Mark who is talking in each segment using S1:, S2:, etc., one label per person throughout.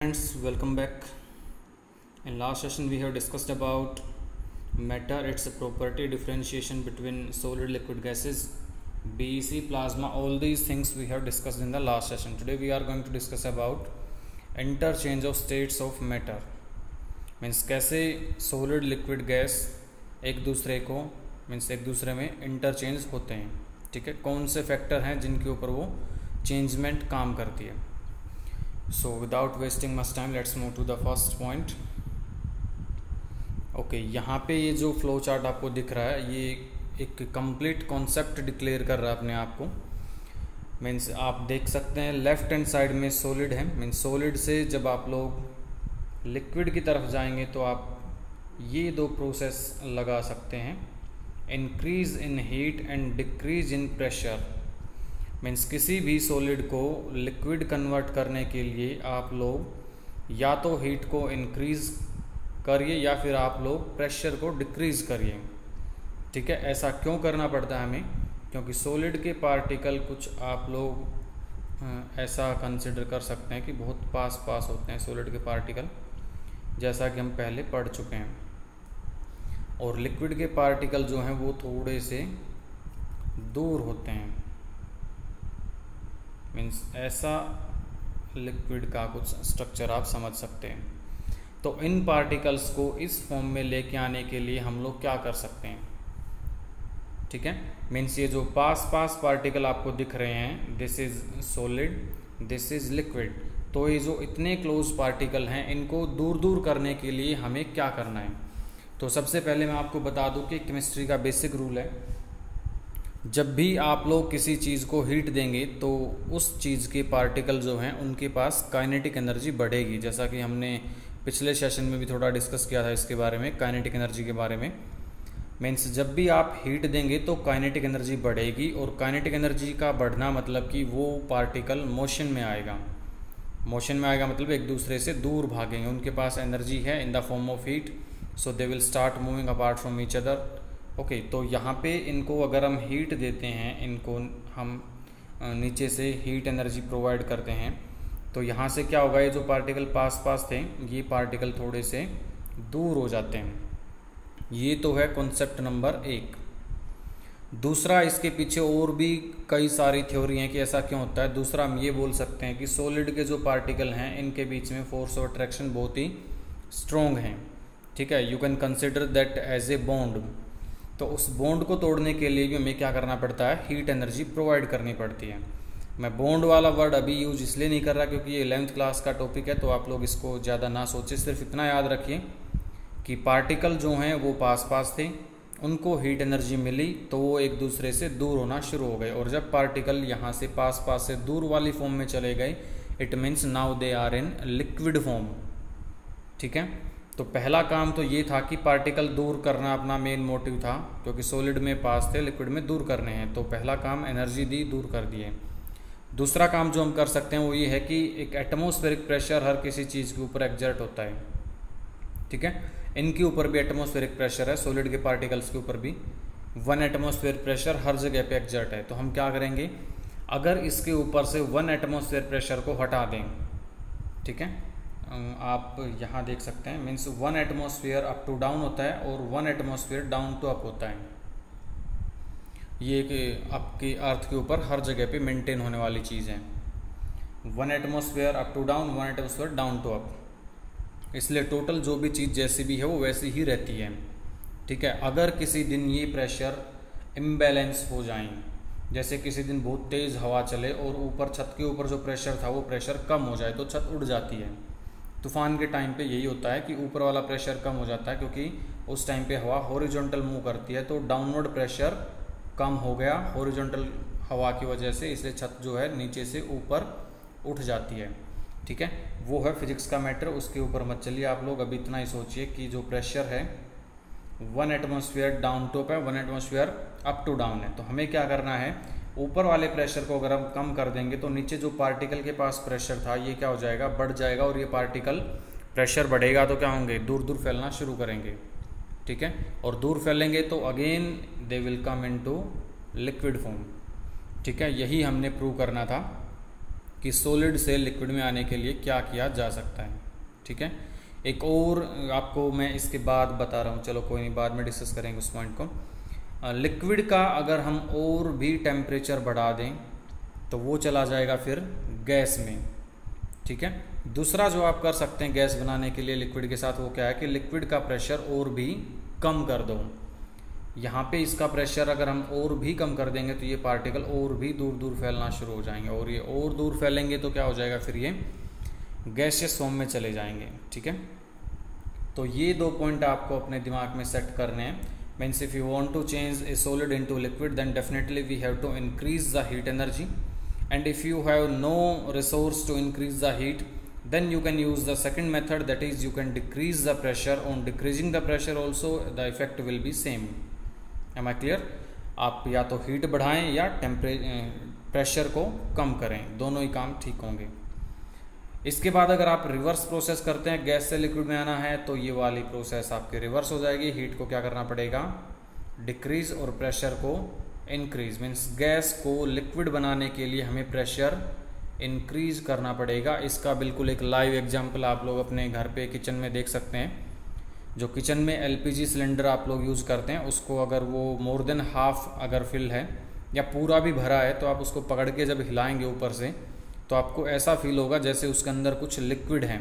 S1: friends, welcome back. In last session we have discussed about matter, its property, differentiation between solid, liquid, gases, BEC, plasma. All these things we have discussed in the last session. Today we are going to discuss about interchange of states of matter. Means कैसे solid, liquid, gas एक दूसरे में interchange होते हैं. ठीक है, कौन से फैक्टर हैं जिनके ऊपर वो चेंजमेंट काम करती है. So without wasting much time, let's move to the first point. Okay, यहाँ पे ये जो फ्लो चार्ट आपको दिख रहा है ये एक कंप्लीट कॉन्सेप्ट डिक्लेयर कर रहा है अपने आप को. मीन्स आप देख सकते हैं लेफ्ट हैंड साइड में सॉलिड है. मीन्स सॉलिड से जब आप लोग लिक्विड की तरफ जाएंगे तो आप ये दो प्रोसेस लगा सकते हैं, increase in heat and decrease in pressure. Means किसी भी सॉलिड को लिक्विड कन्वर्ट करने के लिए आप लोग या तो हीट को इंक्रीज करिए या फिर आप लोग प्रेशर को डिक्रीज करिए. ठीक है, ऐसा क्यों करना पड़ता है हमें? क्योंकि सॉलिड के पार्टिकल कुछ आप लोग ऐसा कंसिडर कर सकते हैं कि बहुत पास होते हैं सॉलिड के पार्टिकल, जैसा कि हम पहले पढ़ चुके हैं. और लिक्विड के पार्टिकल जो हैं वो थोड़े से दूर होते हैं. मीन्स ऐसा लिक्विड का कुछ स्ट्रक्चर आप समझ सकते हैं. तो इन पार्टिकल्स को इस फॉर्म में लेके आने के लिए हम लोग क्या कर सकते हैं? ठीक है, मीन्स ये जो पास पार्टिकल आपको दिख रहे हैं, this is solid, this is liquid. तो ये जो इतने क्लोज पार्टिकल हैं इनको दूर करने के लिए हमें क्या करना है? तो सबसे पहले मैं आपको बता दूं कि केमिस्ट्री का बेसिक रूल है, जब भी आप लोग किसी चीज़ को हीट देंगे तो उस चीज़ के पार्टिकल जो हैं उनके पास काइनेटिक एनर्जी बढ़ेगी. जैसा कि हमने पिछले सेशन में भी थोड़ा डिस्कस किया था इसके बारे में, काइनेटिक एनर्जी के बारे में. मीन्स जब भी आप हीट देंगे तो काइनेटिक एनर्जी बढ़ेगी, और काइनेटिक एनर्जी का बढ़ना मतलब कि वो पार्टिकल मोशन में आएगा. मोशन में आएगा मतलब एक दूसरे से दूर भागेंगे, उनके पास एनर्जी है in the form of heat, so they will start moving apart from each other. Okay, तो यहाँ पे इनको अगर हम हीट देते हैं, इनको हम नीचे से हीट एनर्जी प्रोवाइड करते हैं, तो यहाँ से क्या होगा, ये जो पार्टिकल पास थे ये पार्टिकल थोड़े से दूर हो जाते हैं. ये तो है कॉन्सेप्ट नंबर 1. दूसरा, इसके पीछे और भी कई सारी थ्योरी हैं कि ऐसा क्यों होता है. दूसरा हम ये बोल सकते हैं कि सॉलिड के जो पार्टिकल हैं इनके बीच में फोर्स ऑफ अट्रैक्शन बहुत ही स्ट्रॉन्ग है. ठीक है, you can consider that as a bond. तो उस बॉन्ड को तोड़ने के लिए भी हमें क्या करना पड़ता है? हीट एनर्जी प्रोवाइड करनी पड़ती है. मैं बॉन्ड वाला वर्ड अभी यूज इसलिए नहीं कर रहा क्योंकि ये 11th क्लास का टॉपिक है, तो आप लोग इसको ज़्यादा ना सोचें. सिर्फ इतना याद रखिए कि पार्टिकल जो हैं वो पास थे, उनको हीट एनर्जी मिली तो वो एक दूसरे से दूर होना शुरू हो गए, और जब पार्टिकल यहाँ से पास से दूर वाली फॉर्म में चले गए, it means now they are in liquid form. ठीक है, तो पहला काम तो ये था कि पार्टिकल दूर करना अपना मेन मोटिव था, क्योंकि सॉलिड में पास थे, लिक्विड में दूर करने हैं. तो पहला काम एनर्जी दी, दूर कर दिए. दूसरा काम जो हम कर सकते हैं वो ये है कि एक एटमॉस्फेरिक प्रेशर हर किसी चीज़ के ऊपर एग्जर्ट होता है. ठीक है, इनके ऊपर भी एटमॉस्फेरिक प्रेशर है, सॉलिड के पार्टिकल्स के ऊपर भी 1 एटमॉस्फेयर प्रेशर हर जगह पे एग्जर्ट है. तो हम क्या करेंगे, अगर इसके ऊपर से 1 एटमॉस्फेयर प्रेशर को हटा दें, ठीक है, आप यहाँ देख सकते हैं, means 1 atmosphere up to down होता है और 1 एटमॉस्फेयर डाउन टू अप होता है. ये कि आपकी अर्थ के ऊपर हर जगह पे मेंटेन होने वाली चीज़ है. 1 atmosphere up to down, 1 atmosphere down to up. इसलिए टोटल जो भी चीज़ जैसी भी है वो वैसी ही रहती है. ठीक है, अगर किसी दिन ये प्रेशर इम्बैलेंस हो जाए, जैसे किसी दिन बहुत तेज़ हवा चले और ऊपर छत के ऊपर जो प्रेशर था वो प्रेशर कम हो जाए, तो छत उड़ जाती है. तूफान के टाइम पे यही होता है कि ऊपर वाला प्रेशर कम हो जाता है, क्योंकि उस टाइम पे हवा हॉरिजॉन्टल मूव करती है, तो डाउनवर्ड प्रेशर कम हो गया हॉरिजॉन्टल हवा की वजह से, इसलिए छत जो है नीचे से ऊपर उठ जाती है. ठीक है, वो है फिजिक्स का मैटर, उसके ऊपर मत चलिए आप लोग. अभी इतना ही सोचिए कि जो प्रेशर है 1 एटमॉस्फेयर डाउन टू अप है, 1 एटमॉस्फेयर अप टू डाउन है. तो हमें क्या करना है, ऊपर वाले प्रेशर को अगर हम कम कर देंगे तो नीचे जो पार्टिकल के पास प्रेशर था ये क्या हो जाएगा, बढ़ जाएगा, और ये पार्टिकल प्रेशर बढ़ेगा तो क्या होंगे, दूर फैलना शुरू करेंगे. ठीक है, और दूर फैलेंगे तो again they will come into liquid form. ठीक है, यही हमने प्रूव करना था कि सॉलिड से लिक्विड में आने के लिए क्या किया जा सकता है. ठीक है। एक और आपको मैं इसके बाद बता रहा हूँ, चलो कोई नहीं, बाद में डिस्कस करेंगे उस पॉइंट को। लिक्विड का अगर हम और भी टेम्परेचर बढ़ा दें तो वो चला जाएगा फिर गैस में, ठीक है। दूसरा जो आप कर सकते हैं गैस बनाने के लिए लिक्विड के साथ, वो क्या है कि लिक्विड का प्रेशर और भी कम कर दो। यहाँ पे इसका प्रेशर अगर हम और भी कम कर देंगे तो ये पार्टिकल और भी दूर दूर फैलना शुरू हो जाएंगे, और ये और दूर फैलेंगे तो क्या हो जाएगा, फिर ये गैसियस फॉर्म में चले जाएंगे, ठीक है। तो ये 2 पॉइंट आपको अपने दिमाग में सेट करने हैं। Means if you want to change a solid into liquid then definitely we have to increase the heat energy, and if you have no resource to increase the heat then you can use the second method, that is you can decrease the pressure. On decreasing the pressure also the effect will be same. am I clear? आप या तो heat बढ़ाएं या pressure को कम करें, दोनों ही काम ठीक होंगे। इसके बाद अगर आप रिवर्स प्रोसेस करते हैं, गैस से लिक्विड में आना है, तो ये वाली प्रोसेस आपकी रिवर्स हो जाएगी। हीट को क्या करना पड़ेगा, डिक्रीज, और प्रेशर को इंक्रीज। मीन्स गैस को लिक्विड बनाने के लिए हमें प्रेशर इंक्रीज करना पड़ेगा। इसका बिल्कुल एक लाइव एग्जांपल आप लोग अपने घर पे किचन में देख सकते हैं। जो किचन में एलपीजी सिलेंडर आप लोग यूज़ करते हैं, उसको अगर वो मोर देन हाफ अगर फिल है या पूरा भी भरा है, तो आप उसको पकड़ के जब हिलाएंगे ऊपर से, तो आपको ऐसा फील होगा जैसे उसके अंदर कुछ लिक्विड है,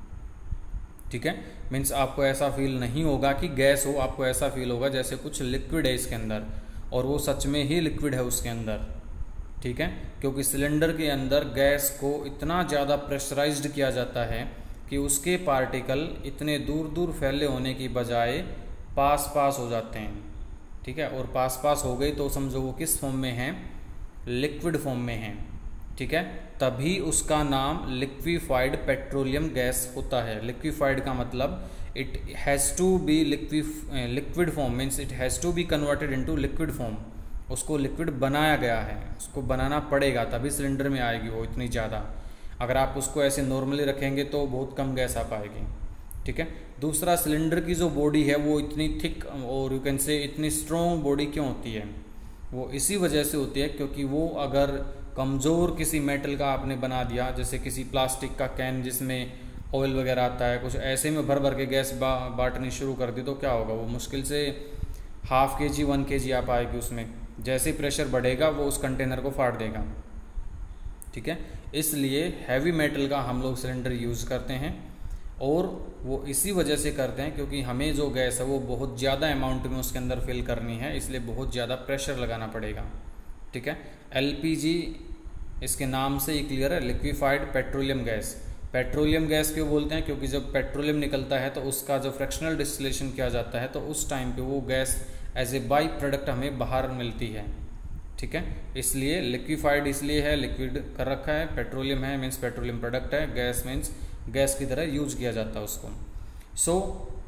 S1: ठीक है। मीन्स आपको ऐसा फील नहीं होगा कि गैस हो, आपको ऐसा फील होगा जैसे कुछ लिक्विड है इसके अंदर, और वो सच में ही लिक्विड है उसके अंदर, ठीक है। क्योंकि सिलेंडर के अंदर गैस को इतना ज़्यादा प्रेशराइज्ड किया जाता है कि उसके पार्टिकल इतने दूर दूर फैले होने की बजाय पास पास हो जाते हैं, ठीक है। और पास पास हो गई तो समझो वो किस फॉर्म में है, लिक्विड फॉर्म में है, ठीक है। तभी उसका नाम लिक्विफाइड पेट्रोलियम गैस होता है। लिक्विफाइड का मतलब it has to be liquid form, means it has to be converted into liquid form. उसको लिक्विड बनाया गया है, उसको बनाना पड़ेगा तभी सिलेंडर में आएगी वो इतनी ज़्यादा। अगर आप उसको ऐसे नॉर्मली रखेंगे तो बहुत कम गैस आ पाएगी, ठीक है। दूसरा, सिलेंडर की जो बॉडी है वो इतनी थिक और यू कैन से इतनी स्ट्रॉन्ग बॉडी क्यों होती है, वो इसी वजह से होती है क्योंकि वो अगर कमज़ोर किसी मेटल का आपने बना दिया, जैसे किसी प्लास्टिक का कैन जिसमें ऑयल वगैरह आता है, कुछ ऐसे में भर भर के गैस बांटनी शुरू कर दी, तो क्या होगा, वो मुश्किल से ½ kg 1 kg आ पाएगी उसमें। जैसे प्रेशर बढ़ेगा वो उस कंटेनर को फाड़ देगा, ठीक है। इसलिए हैवी मेटल का हम लोग सिलेंडर यूज़ करते हैं, और वो इसी वजह से करते हैं क्योंकि हमें जो गैस है वो बहुत ज़्यादा अमाउंट में उसके अंदर फिल करनी है, इसलिए बहुत ज़्यादा प्रेशर लगाना पड़ेगा, ठीक है। एलपीजी इसके नाम से ही क्लियर है, liquefied petroleum gas. Petroleum gas क्यों बोलते हैं, क्योंकि जब पेट्रोलियम निकलता है तो उसका जो फ्रैक्शनल डिस्टिलेशन किया जाता है, तो उस टाइम पे वो gas as a by product हमें बाहर मिलती है, ठीक है। इसलिए लिक्विफाइड इसलिए है, लिक्विड कर रखा है, पेट्रोलियम है मीन्स पेट्रोलियम प्रोडक्ट है, गैस मीन्स गैस की तरह यूज किया जाता है उसको। सो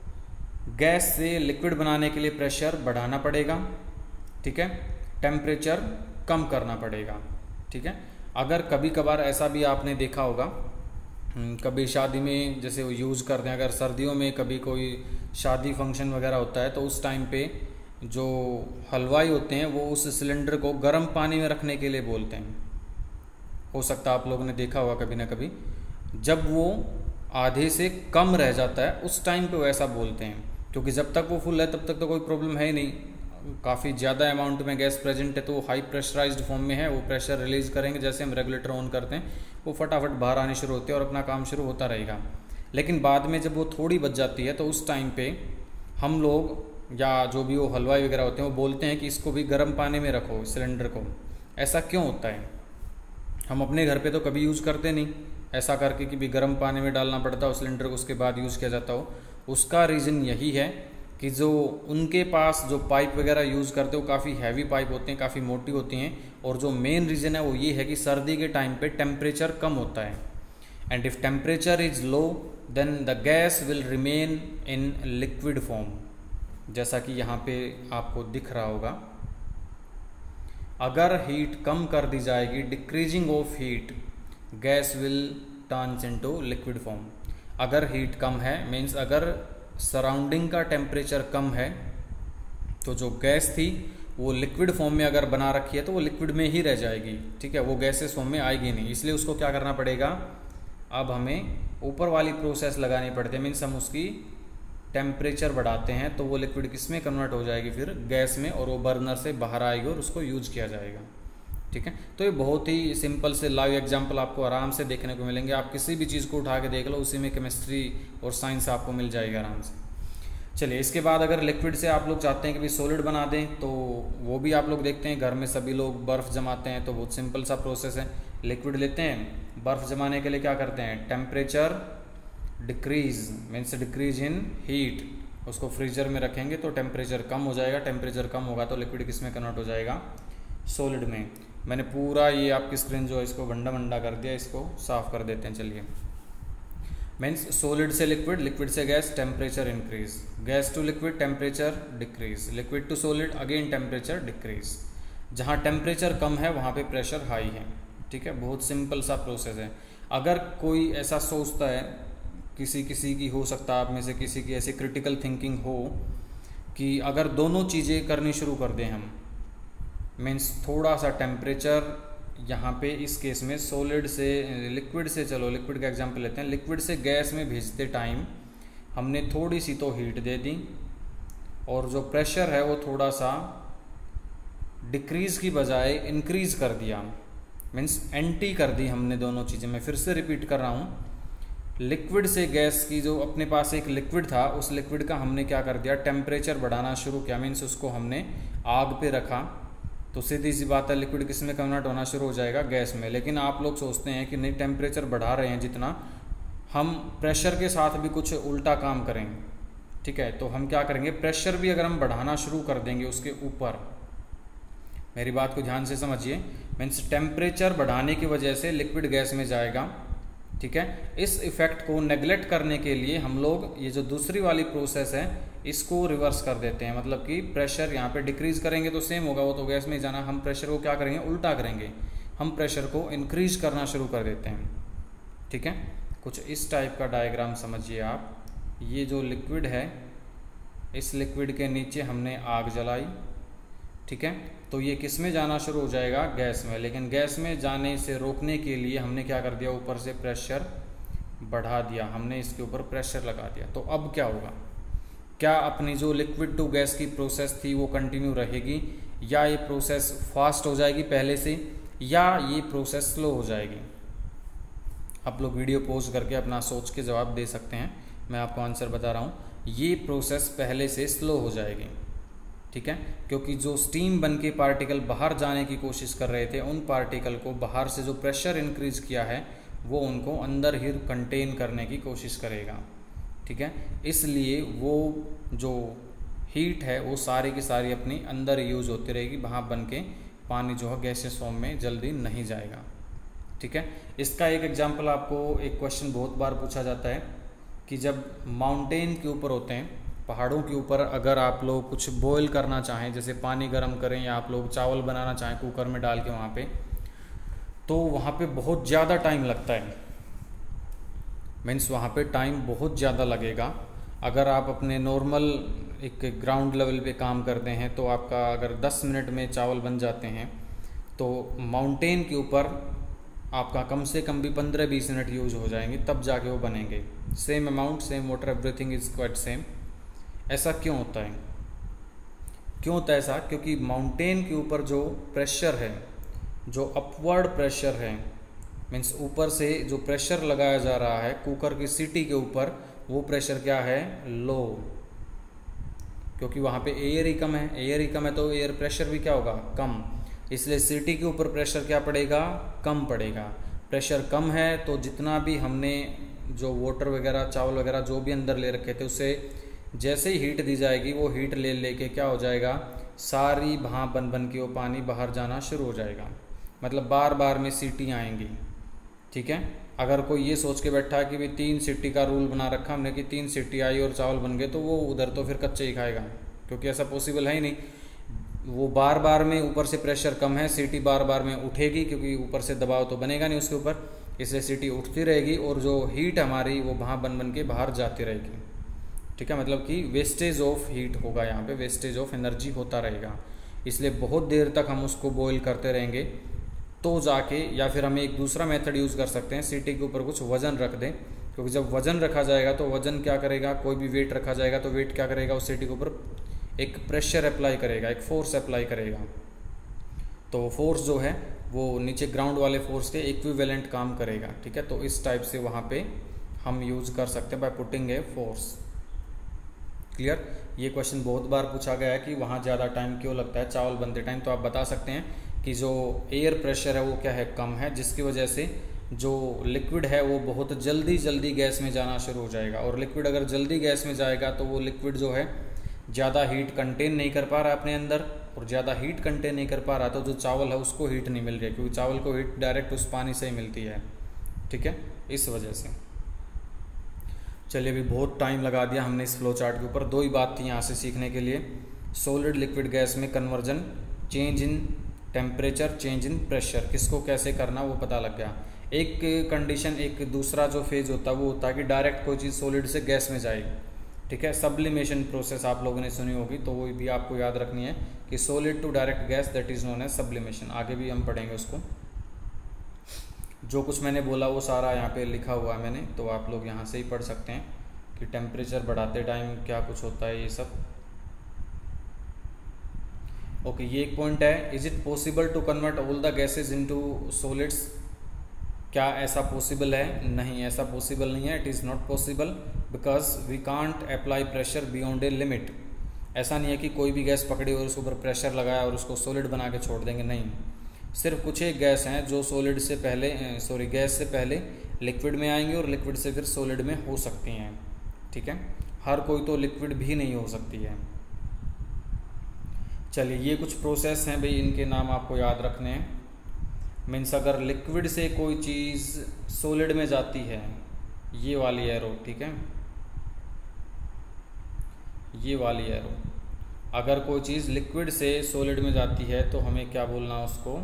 S1: गैस से लिक्विड बनाने के लिए प्रेशर बढ़ाना पड़ेगा, ठीक है, टेम्परेचर कम करना पड़ेगा, ठीक है। अगर कभी कभार ऐसा भी आपने देखा होगा, कभी शादी में जैसे वो यूज़ करते हैं, अगर सर्दियों में कभी कोई शादी फंक्शन वगैरह होता है तो उस टाइम पे जो हलवाई होते हैं वो उस सिलेंडर को गर्म पानी में रखने के लिए बोलते हैं। हो सकता है आप लोगों ने देखा होगा कभी ना कभी, जब वो आधे से कम रह जाता है उस टाइम पे वो ऐसा बोलते हैं, क्योंकि जब तक वो फुल है तब तक तो कोई प्रॉब्लम है ही नहीं, काफ़ी ज़्यादा अमाउंट में गैस प्रेजेंट है तो वो हाई प्रेशराइज्ड फॉर्म में है, वो प्रेशर रिलीज करेंगे, जैसे हम रेगुलेटर ऑन करते हैं वो फटाफट बाहर आनी शुरू होती है और अपना काम शुरू होता रहेगा। लेकिन बाद में जब वो थोड़ी बच जाती है तो उस टाइम पे हम लोग या जो भी वो हलवाई वगैरह होते हैं वो बोलते हैं कि इसको भी गर्म पानी में रखो सिलेंडर को। ऐसा क्यों होता है, हम अपने घर पे तो कभी यूज़ करते नहीं ऐसा करके कि भी गर्म पानी में डालना पड़ता हो सिलेंडर को, उसके बाद यूज़ किया जाता हो। उसका रीज़न यही है कि जो उनके पास जो पाइप वगैरह यूज़ करते हो काफ़ी हैवी पाइप होते हैं, काफ़ी मोटी होती हैं, और जो मेन रीज़न है वो ये है कि सर्दी के टाइम पे टेम्परेचर कम होता है, and if temperature is low then the gas will remain in liquid form, जैसा कि यहाँ पे आपको दिख रहा होगा। अगर हीट कम कर दी जाएगी, decreasing of heat, gas will turns into liquid form. अगर हीट कम है मीन्स अगर सराउंडिंग का टेम्परेचर कम है तो जो गैस थी वो लिक्विड फॉर्म में अगर बना रखी है तो वो लिक्विड में ही रह जाएगी, ठीक है, वो गैसेस फॉर्म में आएगी नहीं। इसलिए उसको क्या करना पड़ेगा, अब हमें ऊपर वाली प्रोसेस लगानी पड़ती है, मीन्स हम उसकी टेम्परेचर बढ़ाते हैं तो वो लिक्विड किस में कन्वर्ट हो जाएगी, फिर गैस में, और वो बर्नर से बाहर आएगी और उसको यूज किया जाएगा। ठीक है, तो ये बहुत ही सिंपल से लाइव एग्जांपल आपको आराम से देखने को मिलेंगे। आप किसी भी चीज़ को उठा के देख लो, उसी में केमिस्ट्री और साइंस आपको मिल जाएगा आराम से। चलिए, इसके बाद अगर लिक्विड से आप लोग चाहते हैं कि भाई सॉलिड बना दें, तो वो भी आप लोग देखते हैं घर में सभी लोग बर्फ़ जमाते हैं, तो बहुत सिंपल सा प्रोसेस है। लिक्विड लेते हैं, बर्फ़ जमाने के लिए क्या करते हैं, temperature decrease, means decrease in heat, उसको फ्रीजर में रखेंगे तो टेम्परेचर कम हो जाएगा, टेम्परेचर कम होगा तो लिक्विड किस में कन्वर्ट हो जाएगा, सॉलिड में। मैंने पूरा ये आपकी स्क्रीन जो है इसको भंडा भंडा कर दिया, इसको साफ कर देते हैं। चलिए, मीन्स सॉलिड से लिक्विड, लिक्विड से gas, temperature increase, gas to liquid, temperature decrease, liquid to solid, again temperature decrease. जहाँ टेम्परेचर कम है वहाँ पे प्रेशर हाई है। ठीक है, बहुत सिंपल सा प्रोसेस है। अगर कोई ऐसा सोचता है, किसी की हो सकता है आप में से किसी की ऐसी क्रिटिकल थिंकिंग हो कि अगर दोनों चीज़ें करनी शुरू कर दें हम, मीन्स थोड़ा सा टेम्परेचर यहाँ पे इस केस में सॉलिड से लिक्विड से, चलो लिक्विड का एग्जांपल लेते हैं, लिक्विड से गैस में भेजते टाइम हमने थोड़ी सी तो हीट दे दी, और जो प्रेशर है वो थोड़ा सा डिक्रीज़ की बजाय इंक्रीज कर दिया, मीन्स एंटी कर दी हमने दोनों चीज़ें। मैं फिर से रिपीट कर रहा हूँ, लिक्विड से गैस की जो अपने पास एक लिक्विड था, उस लिक्विड का हमने क्या कर दिया, टेम्परेचर बढ़ाना शुरू किया, मीन्स उसको हमने आग पे रखा, तो सीधी सी बात है लिक्विड किस में कन्वर्ट होना शुरू हो जाएगा, गैस में। लेकिन आप लोग सोचते हैं कि नहीं, टेम्परेचर बढ़ा रहे हैं जितना, हम प्रेशर के साथ भी कुछ उल्टा काम करेंगे। ठीक है, तो हम क्या करेंगे, प्रेशर भी अगर हम बढ़ाना शुरू कर देंगे उसके ऊपर, मेरी बात को ध्यान से समझिए, मीन्स टेम्परेचर बढ़ाने की वजह से लिक्विड गैस में जाएगा। ठीक है, इस इफेक्ट को नेगलेक्ट करने के लिए हम लोग ये जो दूसरी वाली प्रोसेस है इसको रिवर्स कर देते हैं, मतलब कि प्रेशर यहाँ पे डिक्रीज करेंगे तो सेम होगा, वो तो गैस में जाना, हम प्रेशर को क्या करेंगे, उल्टा करेंगे, हम प्रेशर को इंक्रीज करना शुरू कर देते हैं। ठीक है, कुछ इस टाइप का डायग्राम समझिए आप। ये जो लिक्विड है, इस लिक्विड के नीचे हमने आग जलाई। ठीक है, तो ये किस में जाना शुरू हो जाएगा, गैस में। लेकिन गैस में जाने से रोकने के लिए हमने क्या कर दिया, ऊपर से प्रेशर बढ़ा दिया, हमने इसके ऊपर प्रेशर लगा दिया। तो अब क्या होगा, क्या अपनी जो लिक्विड टू गैस की प्रोसेस थी वो कंटिन्यू रहेगी, या ये प्रोसेस फास्ट हो जाएगी पहले से, या ये प्रोसेस स्लो हो जाएगी। आप लोग वीडियो पॉज करके अपना सोच के जवाब दे सकते हैं, मैं आपको आंसर बता रहा हूँ। ये प्रोसेस पहले से स्लो हो जाएगी। ठीक है, क्योंकि जो स्टीम बन के पार्टिकल बाहर जाने की कोशिश कर रहे थे, उन पार्टिकल को बाहर से जो प्रेशर इंक्रीज किया है वो उनको अंदर ही कंटेन करने की कोशिश करेगा। ठीक है, इसलिए वो जो हीट है वो सारी की सारी अपनी अंदर यूज होती रहेगी, वहाँ बन के पानी जो है गैसेस फॉर्म में जल्दी नहीं जाएगा। ठीक है, इसका एक एग्जांपल आपको, एक क्वेश्चन बहुत बार पूछा जाता है कि जब माउंटेन के ऊपर होते हैं, पहाड़ों के ऊपर, अगर आप लोग कुछ बॉईल करना चाहें, जैसे पानी गर्म करें या आप लोग चावल बनाना चाहें कुकर में डाल के वहाँ पे, तो वहाँ पे बहुत ज़्यादा टाइम लगता है, मीन्स वहाँ पे टाइम बहुत ज़्यादा लगेगा। अगर आप अपने नॉर्मल एक ग्राउंड लेवल पे काम करते हैं तो आपका अगर 10 मिनट में चावल बन जाते हैं, तो माउंटेन के ऊपर आपका कम से कम भी 15-20 मिनट यूज हो जाएंगे, तब जाके वो बनेंगे। Same amount, same water, everything is quite same. ऐसा क्यों होता है, क्यों होता है ऐसा, क्योंकि माउंटेन के ऊपर जो प्रेशर है, जो अपवर्ड प्रेशर है, मीन्स ऊपर से जो प्रेशर लगाया जा रहा है कुकर की सीटी के ऊपर, वो प्रेशर क्या है, लो, क्योंकि वहाँ पे एयर ही कम है। एयर ही कम है तो एयर प्रेशर भी क्या होगा, कम, इसलिए सीटी के ऊपर प्रेशर क्या पड़ेगा, कम पड़ेगा। प्रेशर कम है तो जितना भी हमने जो वाटर वगैरह, चावल वगैरह जो भी अंदर ले रखे थे, उससे जैसे ही हीट दी जाएगी वो हीट ले लेके क्या हो जाएगा, सारी वहाँ बन बन के वो पानी बाहर जाना शुरू हो जाएगा, मतलब बार बार में सीटी आएंगी। ठीक है, अगर कोई ये सोच के बैठा कि भाई 3 सीटी का रूल बना रखा हमने कि 3 सीटी आई और चावल बन गए, तो वो उधर तो फिर कच्चे ही खाएगा, क्योंकि ऐसा पॉसिबल है ही नहीं। वो बार बार में ऊपर से प्रेशर कम है, सीटी बार बार में उठेगी, क्योंकि ऊपर से दबाव तो बनेगा नहीं उसके ऊपर, इसलिए सीटी उठती रहेगी और जो हीट हमारी वो वहाँ बन बन के बाहर जाती रहेगी। ठीक है, मतलब कि वेस्टेज ऑफ हीट होगा, यहाँ पे वेस्टेज ऑफ एनर्जी होता रहेगा। इसलिए बहुत देर तक हम उसको बॉईल करते रहेंगे तो जाके, या फिर हम एक दूसरा मेथड यूज़ कर सकते हैं, सीटी के ऊपर कुछ वज़न रख दें, क्योंकि जब वजन रखा जाएगा तो वजन क्या करेगा, कोई भी वेट रखा जाएगा तो वेट क्या करेगा, उस सीढ़ी के ऊपर एक प्रेशर अप्लाई करेगा, एक फोर्स अप्लाई करेगा। तो फोर्स जो है वो नीचे ग्राउंड वाले फोर्स के इक्विवेलेंट काम करेगा, ठीक है। तो इस टाइप से वहाँ पे हम यूज कर सकते हैं by putting a force. Clear. ये क्वेश्चन बहुत बार पूछा गया है कि वहाँ ज़्यादा टाइम क्यों लगता है चावल बनते टाइम, तो आप बता सकते हैं कि जो एयर प्रेशर है वो क्या है, कम है, जिसकी वजह से जो लिक्विड है वो बहुत जल्दी गैस में जाना शुरू हो जाएगा। और लिक्विड अगर जल्दी गैस में जाएगा तो वो लिक्विड जो है ज़्यादा हीट कंटेन नहीं कर पा रहा अपने अंदर, और ज़्यादा हीट कंटेन नहीं कर पा रहा तो जो चावल है उसको हीट नहीं मिल रही है, क्योंकि चावल को हीट डायरेक्ट उस पानी से ही मिलती है, ठीक है, इस वजह से। चलिए, अभी बहुत टाइम लगा दिया हमने इस फ्लो चार्ट के ऊपर। दो ही बात थी यहाँ से सीखने के लिए, सॉलिड लिक्विड गैस में conversion, change in temperature, change in pressure, किसको कैसे करना वो पता लग गया। एक कंडीशन, एक दूसरा जो फेज होता है वो होता है कि डायरेक्ट कोई चीज़ सॉलिड से गैस में जाए, ठीक है। सब्लिमेशन प्रोसेस आप लोगों ने सुनी होगी, तो वो भी आपको याद रखनी है कि solid to direct gas, that is known as sublimation. आगे भी हम पढ़ेंगे उसको। जो कुछ मैंने बोला वो सारा यहाँ पे लिखा हुआ है मैंने, तो आप लोग यहाँ से ही पढ़ सकते हैं कि टेम्परेचर बढ़ाते टाइम क्या कुछ होता है, ये सब। ओके, ये एक पॉइंट है, is it possible to convert all the gases into solids, क्या ऐसा पॉसिबल है? नहीं, ऐसा पॉसिबल नहीं है, it is not possible, because we can't apply pressure beyond a limit. ऐसा नहीं है कि कोई भी गैस पकड़ी और उसके ऊपर प्रेशर लगाया और उसको सॉलिड बना के छोड़ देंगे, नहीं। सिर्फ कुछ एक गैस हैं जो सॉलिड से पहले गैस से पहले लिक्विड में आएंगे और लिक्विड से फिर सॉलिड में हो सकती हैं, ठीक है। हर कोई तो लिक्विड भी नहीं हो सकती है। चलिए, ये कुछ प्रोसेस हैं भाई, इनके नाम आपको याद रखने हैं। मीन्स अगर लिक्विड से कोई चीज़ सॉलिड में जाती है, ये वाली एरो, ठीक है, ये वाली एरो, अगर कोई चीज़ लिक्विड से सॉलिड में जाती है तो हमें क्या बोलना उसको,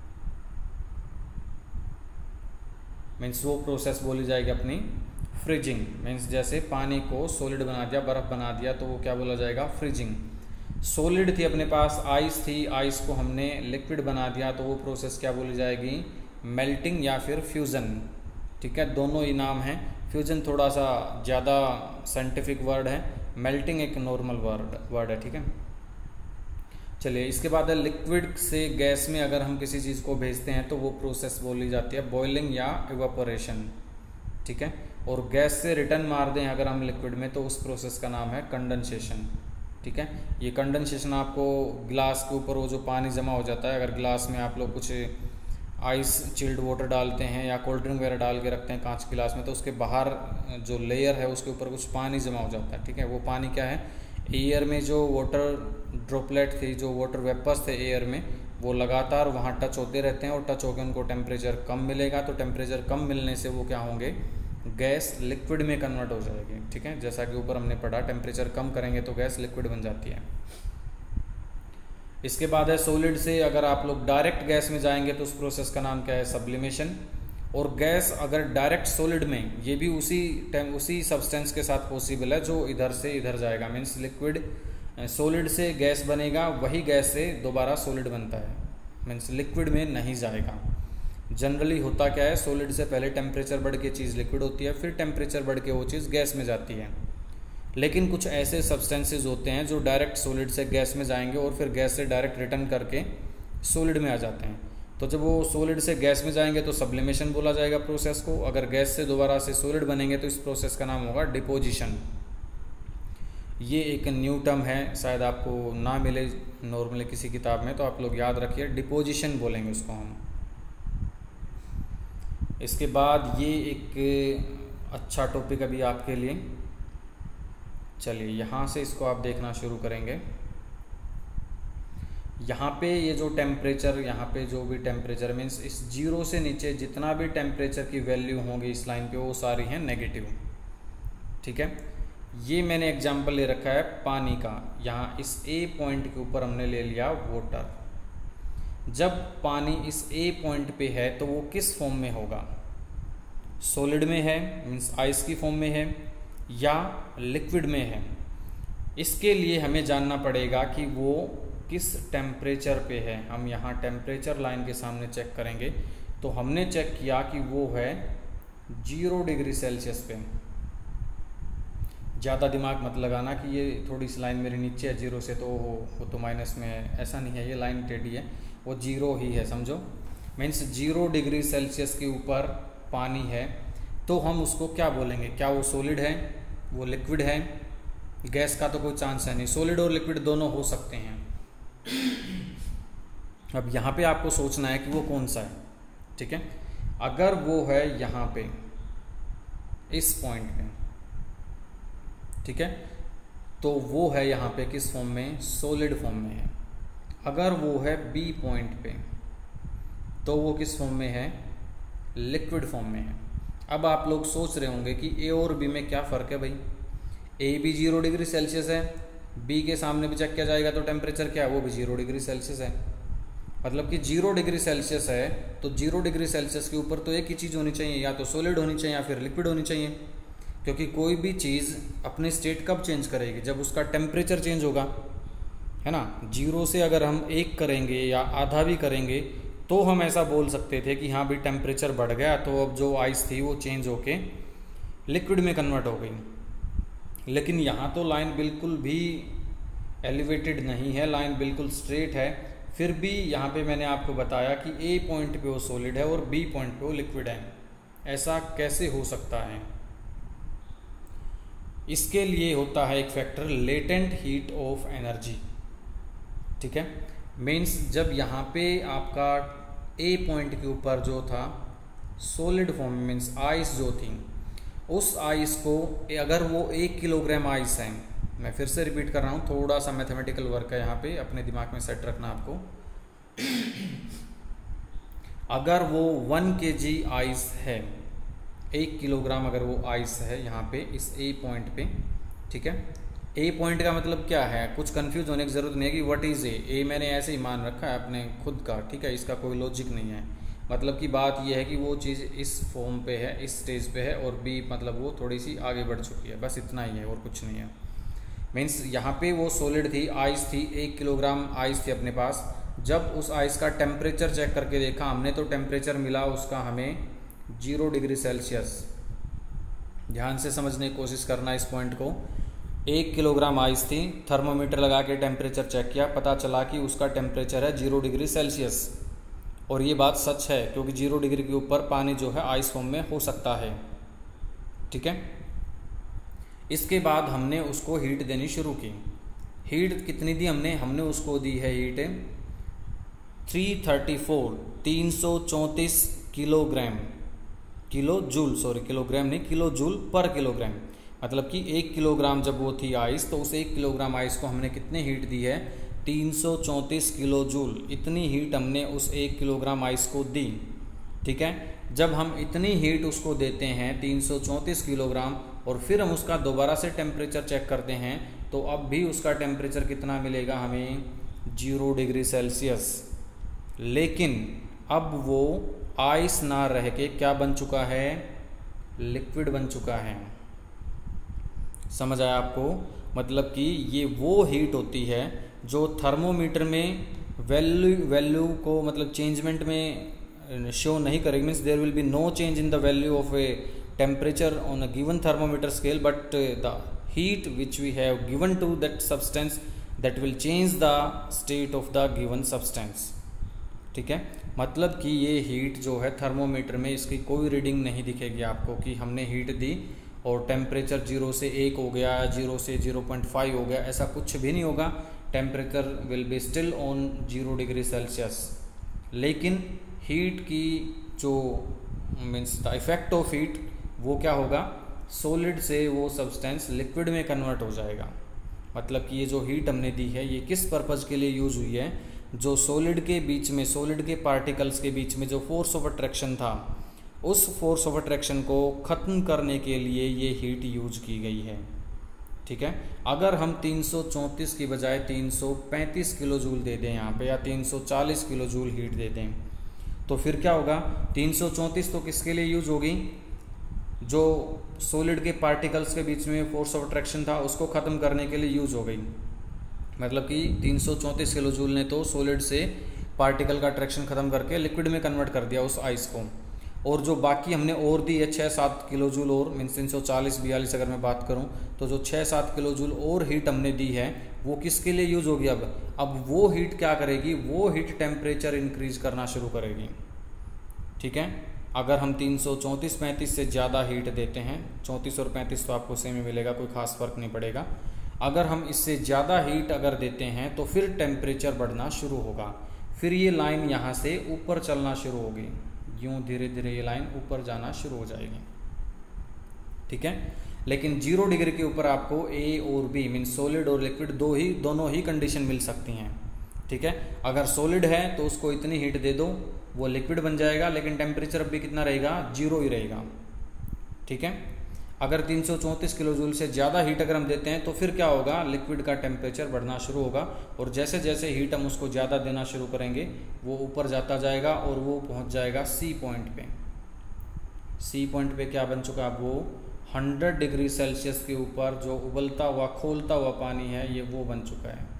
S1: मीन्स वो प्रोसेस बोली जाएगी अपनी फ्रीजिंग। मीन्स जैसे पानी को सॉलिड बना दिया, बर्फ़ बना दिया, तो वो क्या बोला जाएगा, फ्रीजिंग। सॉलिड थी अपने पास, आइस थी, आइस को हमने लिक्विड बना दिया, तो वो प्रोसेस क्या बोली जाएगी, मेल्टिंग या फिर फ्यूज़न, ठीक है। दोनों ही नाम हैं। फ्यूज़न थोड़ा सा ज़्यादा साइंटिफिक वर्ड है, मेल्टिंग एक नॉर्मल वर्ड है, ठीक है। चलिए, इसके बाद है लिक्विड से गैस में अगर हम किसी चीज़ को भेजते हैं तो वो प्रोसेस बोली जाती है बॉइलिंग या इवापोरेशन, ठीक है। और गैस से रिटर्न मार दें अगर हम लिक्विड में तो उस प्रोसेस का नाम है कंडेंसेशन, ठीक है। ये कंडेंसेशन आपको ग्लास के ऊपर वो जो पानी जमा हो जाता है, अगर ग्लास में आप लोग कुछ आइस चिल्ड वाटर डालते हैं या कोल्ड ड्रिंक वगैरह डाल के रखते हैं कांच गिलास में, तो उसके बाहर जो लेयर है उसके ऊपर कुछ पानी जमा हो जाता है, ठीक है। वो पानी क्या है, एयर में जो वाटर ड्रॉपलेट थी, जो वाटर वेपर्स थे एयर में, वो लगातार वहाँ टच होते रहते हैं और टच होकर उनको टेम्परेचर कम मिलेगा, तो टेम्परेचर कम मिलने से वो क्या होंगे, गैस लिक्विड में कन्वर्ट हो जाएगी, ठीक है। जैसा कि ऊपर हमने पढ़ा, टेम्परेचर कम करेंगे तो गैस लिक्विड बन जाती है। इसके बाद है सॉलिड से अगर आप लोग डायरेक्ट गैस में जाएंगे तो उस प्रोसेस का नाम क्या है, सब्लिमेशन। और गैस अगर डायरेक्ट सॉलिड में, ये भी उसी सब्सटेंस के साथ पॉसिबल है जो इधर से इधर जाएगा। मीन्स लिक्विड सॉलिड से गैस बनेगा, वही गैस से दोबारा सॉलिड बनता है, मीन्स लिक्विड में नहीं जाएगा। जनरली होता क्या है, सॉलिड से पहले टेम्परेचर बढ़ के चीज़ लिक्विड होती है, फिर टेम्परेचर बढ़ के वो चीज़ गैस में जाती है। लेकिन कुछ ऐसे सब्सटेंसेस होते हैं जो डायरेक्ट सॉलिड से गैस में जाएंगे और फिर गैस से डायरेक्ट रिटर्न करके सॉलिड में आ जाते हैं। तो जब वो सॉलिड से गैस में जाएंगे तो सब्लिमेशन बोला जाएगा प्रोसेस को। अगर गैस से दोबारा से सॉलिड बनेंगे तो इस प्रोसेस का नाम होगा डिपोजिशन। ये एक न्यू टर्म है, शायद आपको ना मिले नॉर्मली किसी किताब में, तो आप लोग याद रखिए, डिपोजिशन बोलेंगे उसको हम। इसके बाद ये एक अच्छा टॉपिक अभी आपके लिए, चलिए यहाँ से इसको आप देखना शुरू करेंगे। यहाँ पे ये जो टेम्परेचर, यहाँ पे जो भी टेम्परेचर, मीन्स इस 0 से नीचे जितना भी टेम्परेचर की वैल्यू होंगी इस लाइन पे, वो सारी हैं नेगेटिव, ठीक है। ये मैंने एग्जांपल ले रखा है पानी का। यहाँ इस ए पॉइंट के ऊपर हमने ले लिया वाटर। जब पानी इस ए पॉइंट पे है तो वो किस फॉर्म में होगा, सॉलिड में है, मीन्स आइस की फॉर्म में है, या लिक्विड में है। इसके लिए हमें जानना पड़ेगा कि वो किस टेम्परेचर पे है। हम यहाँ टेम्परेचर लाइन के सामने चेक करेंगे, तो हमने चेक किया कि वो है 0 डिग्री सेल्सियस पे। ज़्यादा दिमाग मत लगाना कि ये थोड़ी सी लाइन मेरी नीचे है 0 से तो वो तो माइनस में है, ऐसा नहीं है, ये लाइन टेढ़ी है, वो 0 ही है समझो। मीन्स 0 डिग्री सेल्सियस के ऊपर पानी है तो हम उसको क्या बोलेंगे, क्या वो सॉलिड है, वो लिक्विड है? गैस का तो कोई चांस है नहीं, सॉलिड और लिक्विड दोनों हो सकते हैं। अब यहाँ पे आपको सोचना है कि वो कौन सा है, ठीक है। अगर वो है यहाँ पे इस पॉइंट पे, ठीक है, तो वो है यहाँ पे किस फॉर्म में, सॉलिड फॉर्म में है। अगर वो है बी पॉइंट पे तो वो किस फॉर्म में है, लिक्विड फॉर्म में है। अब आप लोग सोच रहे होंगे कि ए और बी में क्या फ़र्क है भाई, ए भी 0 डिग्री सेल्सियस है, बी के सामने भी चेक किया जाएगा तो टेम्परेचर क्या है, वो भी 0 डिग्री सेल्सियस है। मतलब कि 0 डिग्री सेल्सियस है तो 0 डिग्री सेल्सियस के ऊपर तो एक ही चीज़ होनी चाहिए, या तो सॉलिड होनी चाहिए या फिर लिक्विड होनी चाहिए। क्योंकि कोई भी चीज़ अपनी स्टेट कब चेंज करेगी, जब उसका टेम्परेचर चेंज होगा, है ना। 0 से अगर हम 1 करेंगे या आधा भी करेंगे तो हम ऐसा बोल सकते थे कि हाँ भाई टेम्परेचर बढ़ गया, तो अब जो आइस थी वो चेंज होके लिक्विड में कन्वर्ट हो गई। लेकिन यहाँ तो लाइन बिल्कुल भी एलिवेटेड नहीं है, लाइन बिल्कुल स्ट्रेट है। फिर भी यहाँ पे मैंने आपको बताया कि ए पॉइंट पे वो सॉलिड है और बी पॉइंट पे वो लिक्विड है। ऐसा कैसे हो सकता है? इसके लिए होता है एक factor, latent heat of energy, ठीक है। मीन्स जब यहाँ पे आपका ए पॉइंट के ऊपर जो था सॉलिड फॉर्म, मीन्स आइस जो थी, उस आइस को अगर वो 1 किलोग्राम आइस है, मैं फिर से रिपीट कर रहा हूँ, थोड़ा सा मैथमेटिकल वर्क है यहाँ पे, अपने दिमाग में सेट रखना आपको। अगर वो 1 kg आइस है, 1 किलोग्राम अगर वो आइस है यहाँ पे इस ए पॉइंट पे, ठीक है। ए पॉइंट का मतलब क्या है, कुछ कंफ्यूज होने की ज़रूरत नहीं है कि व्हाट इज़ ए मैंने ऐसे ही मान रखा है अपने खुद का, ठीक है, इसका कोई लॉजिक नहीं है। मतलब कि बात यह है कि वो चीज़ इस फॉर्म पे है, इस स्टेज पे है, और बी मतलब वो थोड़ी सी आगे बढ़ चुकी है, बस इतना ही है और कुछ नहीं है। मीन्स यहाँ पे वो सॉलिड थी, आइस थी, 1 किलोग्राम आइस थी अपने पास। जब उस आइस का टेम्परेचर चेक करके देखा हमने तो टेम्परेचर मिला उसका हमें 0 डिग्री सेल्सियस। ध्यान से समझने की कोशिश करना इस पॉइंट को। 1 किलोग्राम आइस थी, थर्मोमीटर लगा के टेम्परेचर चेक किया, पता चला कि उसका टेम्परेचर है 0 डिग्री सेल्सियस। और ये बात सच है क्योंकि 0 डिग्री के ऊपर पानी जो है आइस फॉर्म में हो सकता है, ठीक है। इसके बाद हमने उसको हीट देनी शुरू की। हीट कितनी दी हमने उसको दी है heat 334 kilogram, kilo joule, sorry kilogram नहीं, किलो जूल पर किलोग्राम। मतलब कि 1 किलोग्राम जब वो थी आइस तो उस 1 किलोग्राम आइस को हमने कितनी हीट दी है, 334 किलो जूल। इतनी हीट हमने उस 1 किलोग्राम आइस को दी, ठीक है। जब हम इतनी हीट उसको देते हैं 334 किलोग्राम और फिर हम उसका दोबारा से टेम्परेचर चेक करते हैं तो अब भी उसका टेम्परेचर कितना मिलेगा हमें, 0 डिग्री सेल्सियस। लेकिन अब वो आइस ना रह के क्या बन चुका है, लिक्विड बन चुका है। समझ आया आपको? मतलब कि ये वो हीट होती है जो थर्मोमीटर में वैल्यू को मतलब चेंजमेंट में शो नहीं करेगी। Means there will be no change in the value of a temperature on a given thermometer scale, but the heat which we have given to that substance that will change the state of the given substance, ठीक है। मतलब कि ये heat जो है thermometer में इसकी कोई रीडिंग नहीं दिखेगी आपको कि हमने हीट दी और टेम्परेचर 0 से 1 हो गया, 0 से 0.5 हो गया, ऐसा कुछ भी नहीं होगा। Temperature will be still on 0 degree Celsius. लेकिन हीट की जो means the effect of heat वो क्या होगा, सॉलिड से वो सब्सटेंस लिक्विड में कन्वर्ट हो जाएगा। मतलब कि ये जो हीट हमने दी है ये किस पर्पज़ के लिए यूज़ हुई है, जो सॉलिड के बीच में, सॉलिड के पार्टिकल्स के बीच में जो फोर्स ऑफ अट्रैक्शन था उस फोर्स ऑफ अट्रैक्शन को ख़त्म करने के लिए ये हीट यूज की गई है, ठीक है। अगर हम 334 की बजाय 335 किलो जूल दे दें यहाँ पे या 340 किलो जूल हीट दे दें तो फिर क्या होगा, 334 तो किसके लिए यूज होगी, जो सॉलिड के पार्टिकल्स के बीच में फोर्स ऑफ अट्रैक्शन था उसको ख़त्म करने के लिए यूज हो गई। मतलब कि 334 किलो जूल ने तो सॉलिड से पार्टिकल का अट्रैक्शन ख़त्म करके लिक्विड में कन्वर्ट कर दिया उस आइस को। और जो बाकी हमने और दी है 6-7 किलो जूल और मीन्स 340-42 अगर मैं बात करूं, तो जो 6-7 किलो जूल और हीट हमने दी है वो किसके लिए यूज़ होगी? अब वो हीट क्या करेगी? वो हीट टेम्परेचर इंक्रीज करना शुरू करेगी। ठीक है, अगर हम 334-35 से ज़्यादा हीट देते हैं, 34 और 35 तो आपको सेम ही मिलेगा, कोई खास फर्क नहीं पड़ेगा। अगर हम इससे ज़्यादा हीट अगर देते हैं तो फिर टेम्परेचर बढ़ना शुरू होगा, फिर ये लाइन यहाँ से ऊपर चलना शुरू होगी, यूँ धीरे धीरे ये लाइन ऊपर जाना शुरू हो जाएगी। ठीक है, लेकिन 0 डिग्री के ऊपर आपको ए और बी मीन सॉलिड और लिक्विड दोनों ही कंडीशन मिल सकती हैं। ठीक है, अगर सॉलिड है तो उसको इतनी हीट दे दो, वो लिक्विड बन जाएगा, लेकिन टेम्परेचर अब भी कितना रहेगा? 0 ही रहेगा। ठीक है, अगर 334 किलो जूल से ज़्यादा हीट अगर हम देते हैं तो फिर क्या होगा? लिक्विड का टेम्परेचर बढ़ना शुरू होगा, और जैसे जैसे हीट हम उसको ज़्यादा देना शुरू करेंगे वो ऊपर जाता जाएगा और वो पहुंच जाएगा सी पॉइंट पे। सी पॉइंट पे क्या बन चुका? अब वो 100 डिग्री सेल्सियस के ऊपर जो उबलता हुआ खोलता हुआ पानी है ये वो बन चुका है।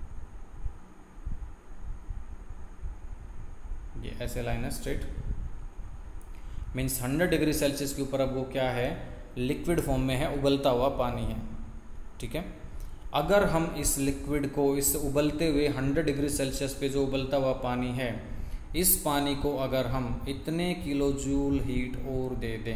S1: ये ऐसे लाइन है स्ट्रेट, मीन्स 100 डिग्री सेल्सियस के ऊपर अब वो क्या है? लिक्विड फॉर्म में है, उबलता हुआ पानी है। ठीक है, अगर हम इस लिक्विड को, इस उबलते हुए 100 डिग्री सेल्सियस पे जो उबलता हुआ पानी है, इस पानी को अगर हम इतने किलो जूल हीट और दे दें,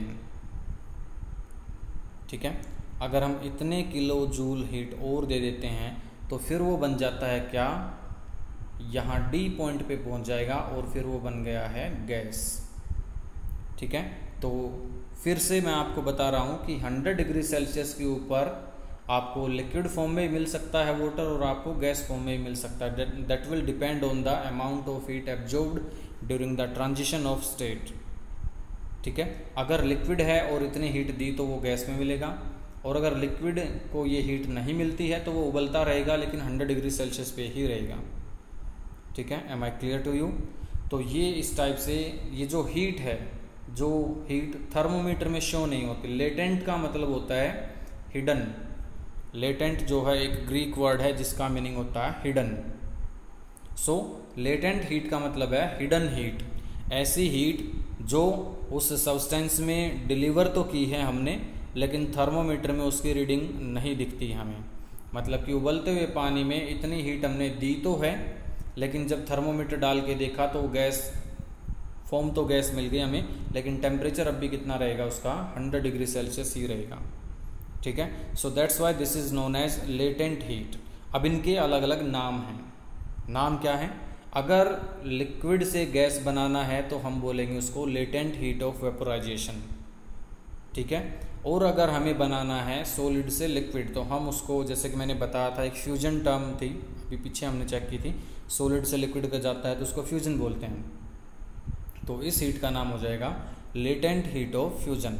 S1: ठीक है, अगर हम इतने किलो जूल हीट और दे देते हैं तो फिर वो बन जाता है क्या? यहाँ डी पॉइंट पे पहुँच जाएगा और फिर वो बन गया है गैस। ठीक है, तो फिर से मैं आपको बता रहा हूँ कि 100 डिग्री सेल्सियस के ऊपर आपको लिक्विड फॉर्म में मिल सकता है वाटर और आपको गैस फॉर्म में मिल सकता है। That will depend on the amount of heat absorbed during the transition of state. ठीक है, अगर लिक्विड है और इतनी हीट दी तो वो गैस में मिलेगा, और अगर लिक्विड को ये हीट नहीं मिलती है तो वो उबलता रहेगा लेकिन 100 डिग्री सेल्सियस पे ही रहेगा। ठीक है, am I clear to you? तो ये इस टाइप से ये जो हीट है, जो हीट थर्मोमीटर में शो नहीं होती, लेटेंट का मतलब होता है हिडन। लेटेंट जो है एक ग्रीक वर्ड है जिसका मीनिंग होता है हिडन। सो लेटेंट हीट का मतलब है हिडन हीट, ऐसी हीट जो उस सब्सटेंस में डिलीवर तो की है हमने लेकिन थर्मोमीटर में उसकी रीडिंग नहीं दिखती हमें। मतलब कि उबलते हुए पानी में इतनी हीट हमने दी तो है, लेकिन जब थर्मोमीटर डाल के देखा तो गैस फॉर्म तो गैस मिल गई हमें, लेकिन टेम्परेचर अब भी कितना रहेगा उसका? 100 डिग्री सेल्सियस ही रहेगा। ठीक है, so that's why this is known as latent heat. अब इनके अलग अलग नाम हैं। नाम क्या है? अगर लिक्विड से गैस बनाना है तो हम बोलेंगे उसको लेटेंट हीट ऑफ वेपोराइजेशन। ठीक है, और अगर हमें बनाना है सॉलिड से लिक्विड तो हम उसको, जैसे कि मैंने बताया था, एक फ्यूजन टर्म थी, अभी पीछे हमने चेक की थी, सॉलिड से लिक्विड का जाता है तो उसको फ्यूजन बोलते हैं। तो इस हीट का नाम हो जाएगा latent heat of fusion.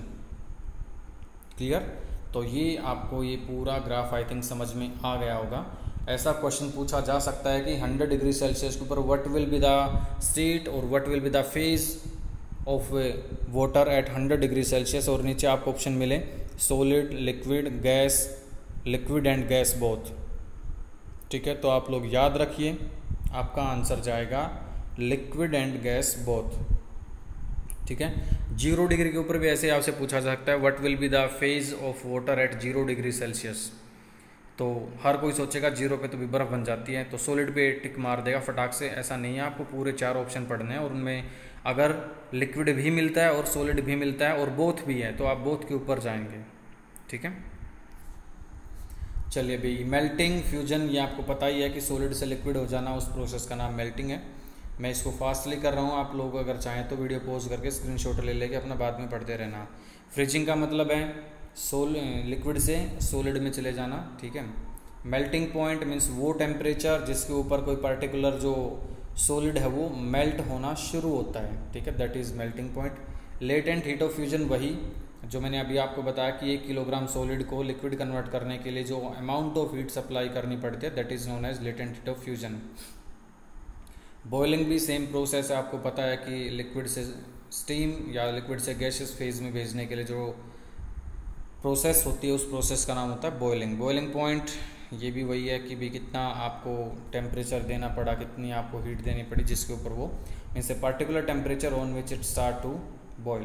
S1: Clear? तो ये आपको ये पूरा ग्राफ आई थिंक समझ में आ गया होगा। ऐसा क्वेश्चन पूछा जा सकता है कि 100 डिग्री सेल्सियस के ऊपर what will be the state और what will be the phase of water at 100 degree Celsius, और नीचे आपको ऑप्शन मिले solid, liquid, gas, liquid and gas both. ठीक है, तो आप लोग याद रखिए, आपका आंसर जाएगा लिक्विड एंड गैस बोथ। ठीक है, 0 डिग्री के ऊपर भी ऐसे आपसे पूछा जा सकता है what will be the phase of water at 0 degree Celsius. तो हर कोई सोचेगा 0 पे तो भी बर्फ़ बन जाती है, तो सॉलिड पे टिक मार देगा फटाक से। ऐसा नहीं है, आपको पूरे 4 ऑप्शन पढ़ने हैं और उनमें अगर लिक्विड भी मिलता है और सॉलिड भी मिलता है और बोथ भी है तो आप बोथ के ऊपर जाएंगे। ठीक है, चलिए भाई, मेल्टिंग, फ्यूजन, ये आपको पता ही है कि सॉलिड से लिक्विड हो जाना, उस प्रोसेस का नाम मेल्टिंग है। मैं इसको फास्टली कर रहा हूँ, आप लोग अगर चाहें तो वीडियो पॉज करके स्क्रीनशॉट ले लेके अपना बाद में पढ़ते रहना। फ्रीजिंग का मतलब है लिक्विड से सॉलिड में चले जाना। ठीक है, मेल्टिंग पॉइंट मीन्स वो टेम्परेचर जिसके ऊपर कोई पर्टिकुलर जो सॉलिड है वो मेल्ट होना शुरू होता है। ठीक है, that is melting point. Latent heat of fusion वही जो मैंने अभी आपको बताया कि 1 किलोग्राम सॉलिड को लिक्विड कन्वर्ट करने के लिए जो अमाउंट ऑफ हीट सप्लाई करनी पड़ती है, that is known as latent heat of fusion. Boiling भी सेम प्रोसेस है, आपको पता है कि लिक्विड से स्टीम या लिक्विड से गैसियस फेज में भेजने के लिए जो प्रोसेस होती है उस प्रोसेस का नाम होता है बॉइलिंग। बॉइलिंग पॉइंट ये भी वही है कि भी कितना आपको टेम्परेचर देना पड़ा, कितनी आपको हीट देनी पड़ी जिसके ऊपर वो means a particular temperature on which it start to boil.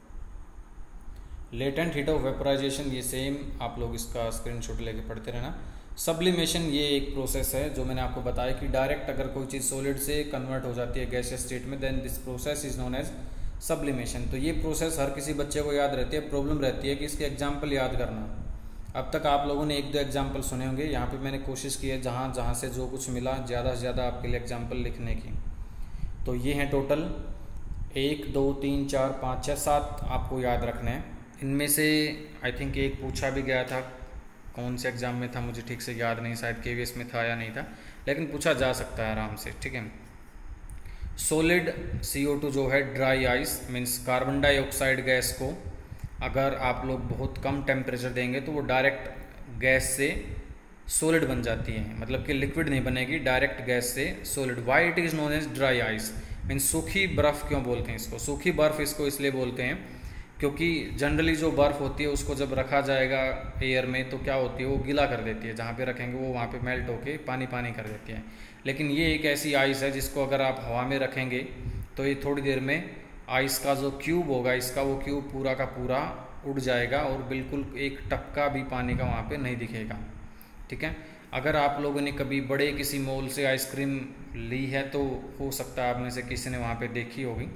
S1: Latent heat of vaporization, ये सेम आप लोग इसका स्क्रीनशॉट लेके पढ़ते रहना। सब्लिमेशन ये एक प्रोसेस है जो मैंने आपको बताया कि डायरेक्ट अगर कोई चीज़ सॉलिड से कन्वर्ट हो जाती है गैसियस स्टेट में, then this process is known as sublimation. तो ये प्रोसेस हर किसी बच्चे को याद रहती है, प्रॉब्लम रहती है कि इसके एग्जाम्पल याद करना। अब तक आप लोगों ने 1-2 एग्जाम्पल सुने होंगे, यहाँ पे मैंने कोशिश की है जहाँ जहाँ से जो कुछ मिला ज़्यादा से ज़्यादा आपके लिए एग्जाम्पल लिखने की। तो ये हैं टोटल 1 2 3 4 5 6 7 आपको याद रखने हैं। इनमें से आई थिंक एक पूछा भी गया था, कौन से एग्ज़ाम में था मुझे ठीक से याद नहीं, शायद KVS में था या नहीं था, लेकिन पूछा जा सकता है आराम से, ठीक है। सॉलिड CO2 जो है dry ice means carbon dioxide gas को अगर आप लोग बहुत कम टेम्परेचर देंगे तो वो डायरेक्ट गैस से सॉलिड बन जाती है, मतलब कि लिक्विड नहीं बनेगी, डायरेक्ट गैस से solid. Why it is known as dry ice means सूखी बर्फ़ क्यों बोलते हैं इसको? सूखी बर्फ़ इसको इसलिए बोलते हैं क्योंकि जनरली जो बर्फ़ होती है उसको जब रखा जाएगा एयर में तो क्या होती है, वो गीला कर देती है, जहाँ पे रखेंगे वो वहाँ पे मेल्ट होके पानी पानी कर देती है। लेकिन ये एक ऐसी आइस है जिसको अगर आप हवा में रखेंगे तो ये थोड़ी देर में आइस का जो क्यूब होगा इसका, वो क्यूब पूरा का पूरा उड़ जाएगा और बिल्कुल एक टपका भी पानी का वहाँ पे नहीं दिखेगा, ठीक है। अगर आप लोगों ने कभी बड़े किसी मॉल से आइसक्रीम ली है तो हो सकता है आप में से किसी ने वहाँ पे देखी होगी।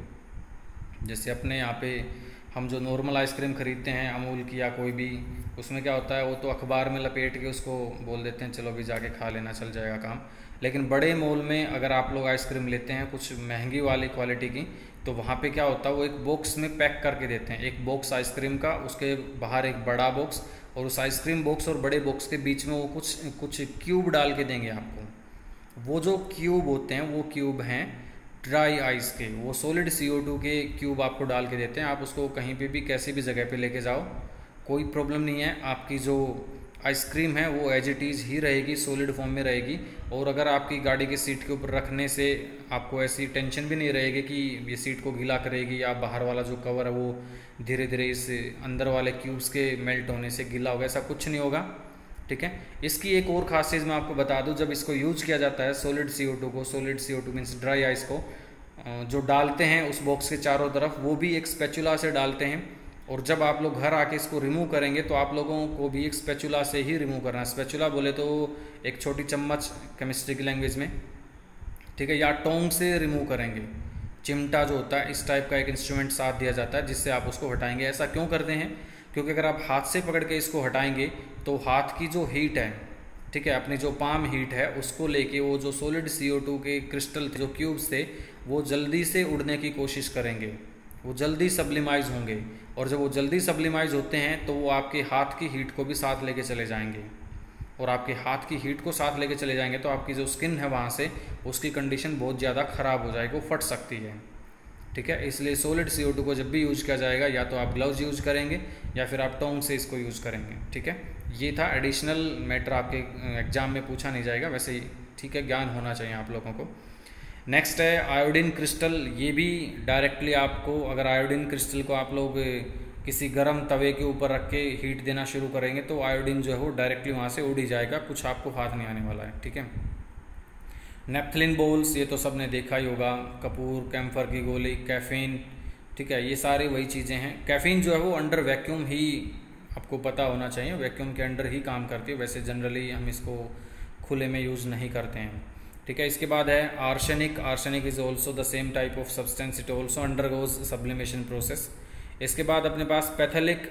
S1: जैसे अपने यहाँ पे हम जो नॉर्मल आइसक्रीम ख़रीदते हैं अमूल की या कोई भी, उसमें क्या होता है, वो तो अखबार में लपेट के उसको बोल देते हैं चलो भी जाके खा लेना, चल जाएगा काम। लेकिन बड़े मॉल में अगर आप लोग आइसक्रीम लेते हैं कुछ महंगी वाली क्वालिटी की, तो वहाँ पे क्या होता है, वो एक बॉक्स में पैक करके देते हैं, एक बॉक्स आइसक्रीम का, उसके बाहर एक बड़ा बॉक्स, और उस आइसक्रीम बॉक्स और बड़े बॉक्स के बीच में वो कुछ क्यूब डाल के देंगे आपको। वो जो क्यूब होते हैं वो क्यूब हैं ड्राई आइस के, वो सॉलिड CO2 के क्यूब आपको डाल के देते हैं। आप उसको कहीं पे भी कैसी भी जगह पे लेके जाओ, कोई प्रॉब्लम नहीं है, आपकी जो आइसक्रीम है वो एज इट इज़ ही रहेगी, सॉलिड फॉर्म में रहेगी। और अगर आपकी गाड़ी की सीट के ऊपर रखने से आपको ऐसी टेंशन भी नहीं रहेगी कि ये सीट को गीला करेगी या बाहर वाला जो कवर है वो धीरे धीरे इस अंदर वाले क्यूब्स के मेल्ट होने से गीला होगा, ऐसा कुछ नहीं होगा, ठीक है। इसकी एक और खास चीज़ मैं आपको बता दूं, जब इसको यूज किया जाता है सॉलिड CO2 को, solid CO2 means dry ice को जो डालते हैं उस बॉक्स के चारों तरफ, वो भी एक स्पैचुला से डालते हैं। और जब आप लोग घर आके इसको रिमूव करेंगे तो आप लोगों को भी एक स्पैचुला से ही रिमूव करना है। स्पैचुला बोले तो एक छोटी चम्मच केमिस्ट्री की लैंग्वेज में, ठीक है, या टोंग से रिमूव करेंगे। चिमटा जो होता है इस टाइप का एक इंस्ट्रूमेंट साथ दिया जाता है जिससे आप उसको हटाएंगे। ऐसा क्यों करते हैं? क्योंकि अगर आप हाथ से पकड़ के इसको हटाएंगे तो हाथ की जो हीट है, ठीक है, अपनी जो पाम हीट है उसको लेके वो जो सॉलिड CO2 के क्रिस्टल जो क्यूब्स थे वो जल्दी से उड़ने की कोशिश करेंगे, वो जल्दी सब्लिमाइज होंगे। और जब वो जल्दी सब्लिमाइज होते हैं तो वो आपके हाथ की हीट को भी साथ लेके चले जाएंगे, और आपके हाथ की हीट को साथ लेके चले जाएंगे तो आपकी जो स्किन है वहाँ से उसकी कंडीशन बहुत ज़्यादा ख़राब हो जाएगी, वो फट सकती है, ठीक है। इसलिए सॉलिड CO2 को जब भी यूज किया जाएगा या तो आप ग्लव्स यूज करेंगे या फिर आप टोंग से इसको यूज़ करेंगे, ठीक है। ये था एडिशनल मैटर, आपके एग्जाम में पूछा नहीं जाएगा वैसे ही, ठीक है, ज्ञान होना चाहिए आप लोगों को। नेक्स्ट है आयोडीन क्रिस्टल। ये भी डायरेक्टली आपको, अगर आयोडीन क्रिस्टल को आप लोग किसी गर्म तवे के ऊपर रख के हीट देना शुरू करेंगे तो आयोडीन जो है वो डायरेक्टली वहाँ से उड़ ही जाएगा, कुछ आपको हाथ नहीं आने वाला है, ठीक है। नेप्थलिन बॉल्स, ये तो सबने देखा ही होगा, कपूर, कैम्फर की गोली, कैफीन, ठीक है, ये सारी वही चीज़ें हैं। कैफीन जो है वो अंडर वैक्यूम ही आपको पता होना चाहिए, वैक्यूम के अंडर ही काम करती है, वैसे जनरली हम इसको खुले में यूज़ नहीं करते हैं, ठीक है। इसके बाद है arsenic. Arsenic is also the same type of substance, it also undergoes sublimation process. इसके बाद अपने पास पैथेलिक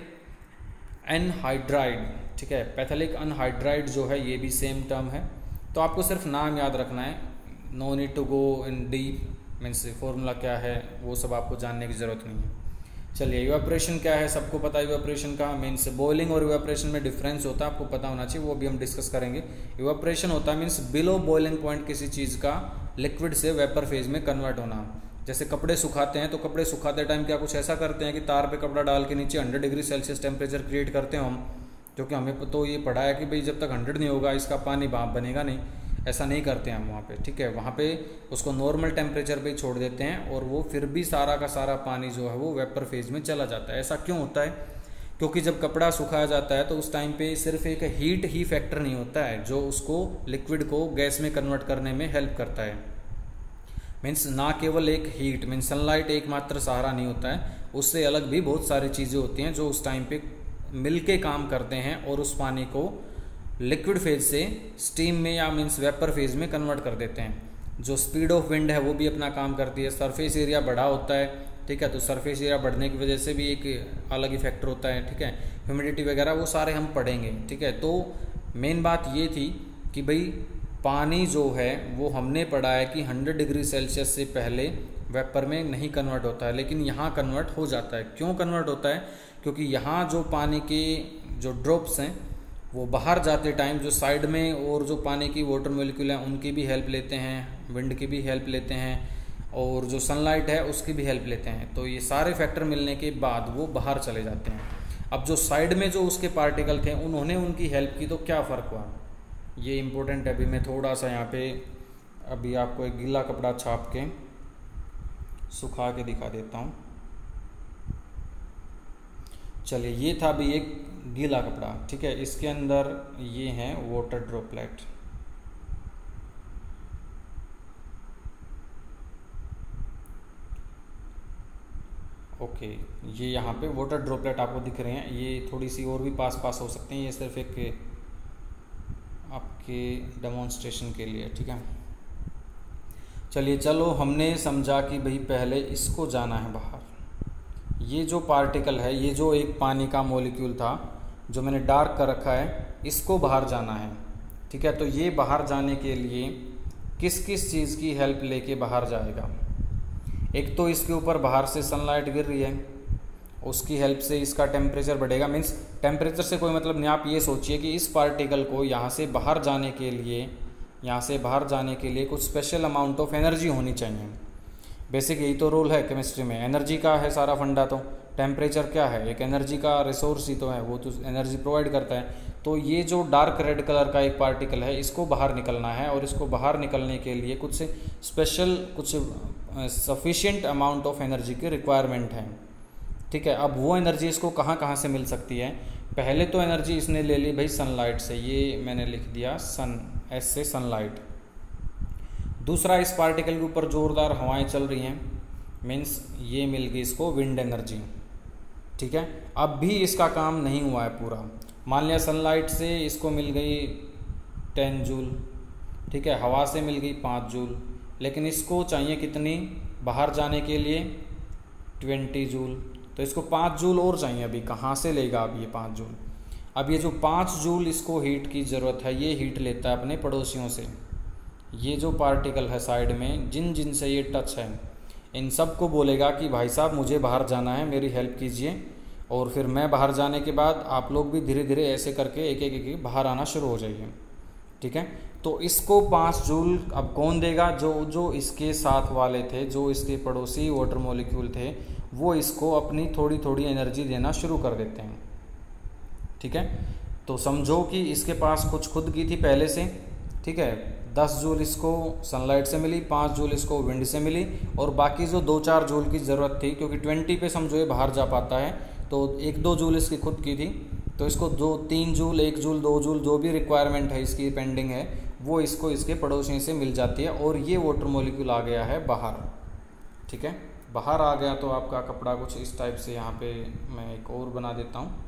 S1: एनहाइड्राइड, ठीक है, पैथेलिक एनहाइड्राइड जो है ये भी सेम टर्म है, तो आपको सिर्फ नाम याद रखना है, no need to go in deep, means formula क्या है वो सब आपको जानने की ज़रूरत नहीं है। चलिए, इवेपोरेशन क्या है, सबको पता है इवेपोरेशन का, मीन्स बॉइलिंग और इवेपोरेशन में डिफरेंस होता है, आपको पता होना चाहिए, वो भी हम डिस्कस करेंगे। इवेपोरेशन होता है मीन्स बिलो बॉइलिंग पॉइंट किसी चीज़ का लिक्विड से वेपर फेज में कन्वर्ट होना। जैसे कपड़े सुखाते हैं तो कपड़े सुखाते टाइम क्या कुछ ऐसा करते हैं कि तार पे कपड़ा डाल के नीचे 100 डिग्री सेल्सियस टेम्परेचर क्रिएट करते हैं हम, क्योंकि हमें तो ये पढ़ा है कि भाई जब तक 100 नहीं होगा इसका पानी भाप बनेगा नहीं, ऐसा नहीं करते हैं हम वहाँ पे, ठीक है। वहाँ पे उसको नॉर्मल टेम्परेचर पे छोड़ देते हैं और वो फिर भी सारा का सारा पानी जो है वो वेपर फेज में चला जाता है। ऐसा क्यों होता है? क्योंकि जब कपड़ा सुखाया जाता है तो उस टाइम पे सिर्फ एक हीट ही फैक्टर नहीं होता है जो उसको लिक्विड को गैस में कन्वर्ट करने में हेल्प करता है। मीन्स ना केवल एक हीट मीन्स सनलाइट एकमात्र सहारा नहीं होता है, उससे अलग भी बहुत सारी चीज़ें होती हैं जो उस टाइम पे मिल के काम करते हैं और उस पानी को लिक्विड फेज से स्टीम में या मीन्स वेपर फेज में कन्वर्ट कर देते हैं। जो स्पीड ऑफ विंड है वो भी अपना काम करती है, सरफेस एरिया बढ़ा होता है, ठीक है, तो सरफेस एरिया बढ़ने की वजह से भी एक अलग ही फैक्टर होता है, ठीक है, ह्यूमिडिटी वगैरह वो सारे हम पढ़ेंगे, ठीक है। तो मेन बात ये थी कि भाई पानी जो है वो हमने पढ़ा है कि 100 डिग्री सेल्सियस से पहले वेपर में नहीं कन्वर्ट होता है, लेकिन यहाँ कन्वर्ट हो जाता है। क्यों कन्वर्ट होता है? क्योंकि यहाँ जो पानी के जो ड्रॉप्स हैं वो बाहर जाते टाइम जो साइड में और जो पानी की वाटर मॉलिक्यूल हैं उनकी भी हेल्प लेते हैं, विंड की भी हेल्प लेते हैं और जो सनलाइट है उसकी भी हेल्प लेते हैं। तो ये सारे फैक्टर मिलने के बाद वो बाहर चले जाते हैं। अब जो साइड में जो उसके पार्टिकल थे उन्होंने उनकी हेल्प की, तो क्या फ़र्क हुआ, ये इम्पोर्टेंट है। अभी मैं थोड़ा सा यहाँ पे अभी आपको एक गीला कपड़ा छाप के सुखा के दिखा देता हूँ। चलिए, ये था भी एक गीला कपड़ा, ठीक है, इसके अंदर ये हैं वाटर ड्रॉपलेट। ओके, ये यहाँ पे वाटर ड्रॉपलेट आपको दिख रहे हैं, ये थोड़ी सी और भी पास पास हो सकते हैं, ये सिर्फ एक आपके डेमोन्स्ट्रेशन के लिए, ठीक है। चलिए, चलो हमने समझा कि भाई पहले इसको जाना है बाहर। ये जो पार्टिकल है, ये जो एक पानी का मॉलिक्यूल था जो मैंने डार्क कर रखा है, इसको बाहर जाना है, ठीक है। तो ये बाहर जाने के लिए किस किस चीज़ की हेल्प लेके बाहर जाएगा? एक तो इसके ऊपर बाहर से सनलाइट गिर रही है, उसकी हेल्प से इसका टेम्परेचर बढ़ेगा। मीन्स टेम्परेचर से कोई मतलब नहीं, आप ये सोचिए कि इस पार्टिकल को यहाँ से बाहर जाने के लिए कुछ स्पेशल अमाउंट ऑफ एनर्जी होनी चाहिए। बेसिक यही तो रोल है केमिस्ट्री में, एनर्जी का है सारा फंडा। तो टेम्परेचर क्या है? एक एनर्जी का रिसोर्स ही तो है, वो तो एनर्जी प्रोवाइड करता है। तो ये जो डार्क रेड कलर का एक पार्टिकल है, इसको बाहर निकलना है और इसको बाहर निकलने के लिए कुछ स्पेशल, कुछ सफिशिएंट अमाउंट ऑफ एनर्जी की रिक्वायरमेंट है, ठीक है। अब वो एनर्जी इसको कहाँ कहाँ से मिल सकती है? पहले तो एनर्जी इसने ले ली भाई सनलाइट से, ये मैंने लिख दिया सन, एस से सनलाइट। दूसरा, इस पार्टिकल के ऊपर जोरदार हवाएं चल रही हैं, मीन्स ये मिल गई इसको विंड एनर्जी, ठीक है। अब भी इसका काम नहीं हुआ है पूरा। मान लिया सनलाइट से इसको मिल गई 10 जूल, ठीक है, हवा से मिल गई 5 जूल, लेकिन इसको चाहिए कितनी बाहर जाने के लिए? 20 जूल। तो इसको 5 जूल और चाहिए। अभी कहाँ से लेगा अब ये 5 जूल? अब ये जो 5 जूल इसको हीट की ज़रूरत है, ये हीट लेता है अपने पड़ोसियों से। ये जो पार्टिकल है साइड में, जिन जिन से ये टच है, इन सब को बोलेगा कि भाई साहब मुझे बाहर जाना है, मेरी हेल्प कीजिए। और फिर मैं बाहर जाने के बाद आप लोग भी धीरे धीरे ऐसे करके एक एक बाहर आना शुरू हो जाइए, ठीक है। तो इसको 5 जूल अब कौन देगा? जो इसके साथ वाले थे, जो इसके पड़ोसी वाटर मॉलिक्यूल थे, वो इसको अपनी थोड़ी थोड़ी एनर्जी देना शुरू कर देते हैं, ठीक है। तो समझो कि इसके पास कुछ खुद की थी पहले से, ठीक है। 10 जूल इसको सनलाइट से मिली, 5 जूल इसको विंड से मिली, और बाकी जो 2-4 जूल की ज़रूरत थी, क्योंकि 20 पे समझो ये बाहर जा पाता है, तो 1-2 जूल इसकी खुद की थी। तो इसको 2-3 जूल, 1 जूल, 2 जूल जो भी रिक्वायरमेंट है इसकी पेंडिंग है, वो इसको इसके पड़ोसियों से मिल जाती है। और ये वाटर मॉलिक्यूल आ गया है बाहर, ठीक है। बाहर आ गया तो आपका कपड़ा कुछ इस टाइप से, यहाँ पे मैं एक और बना देता हूँ।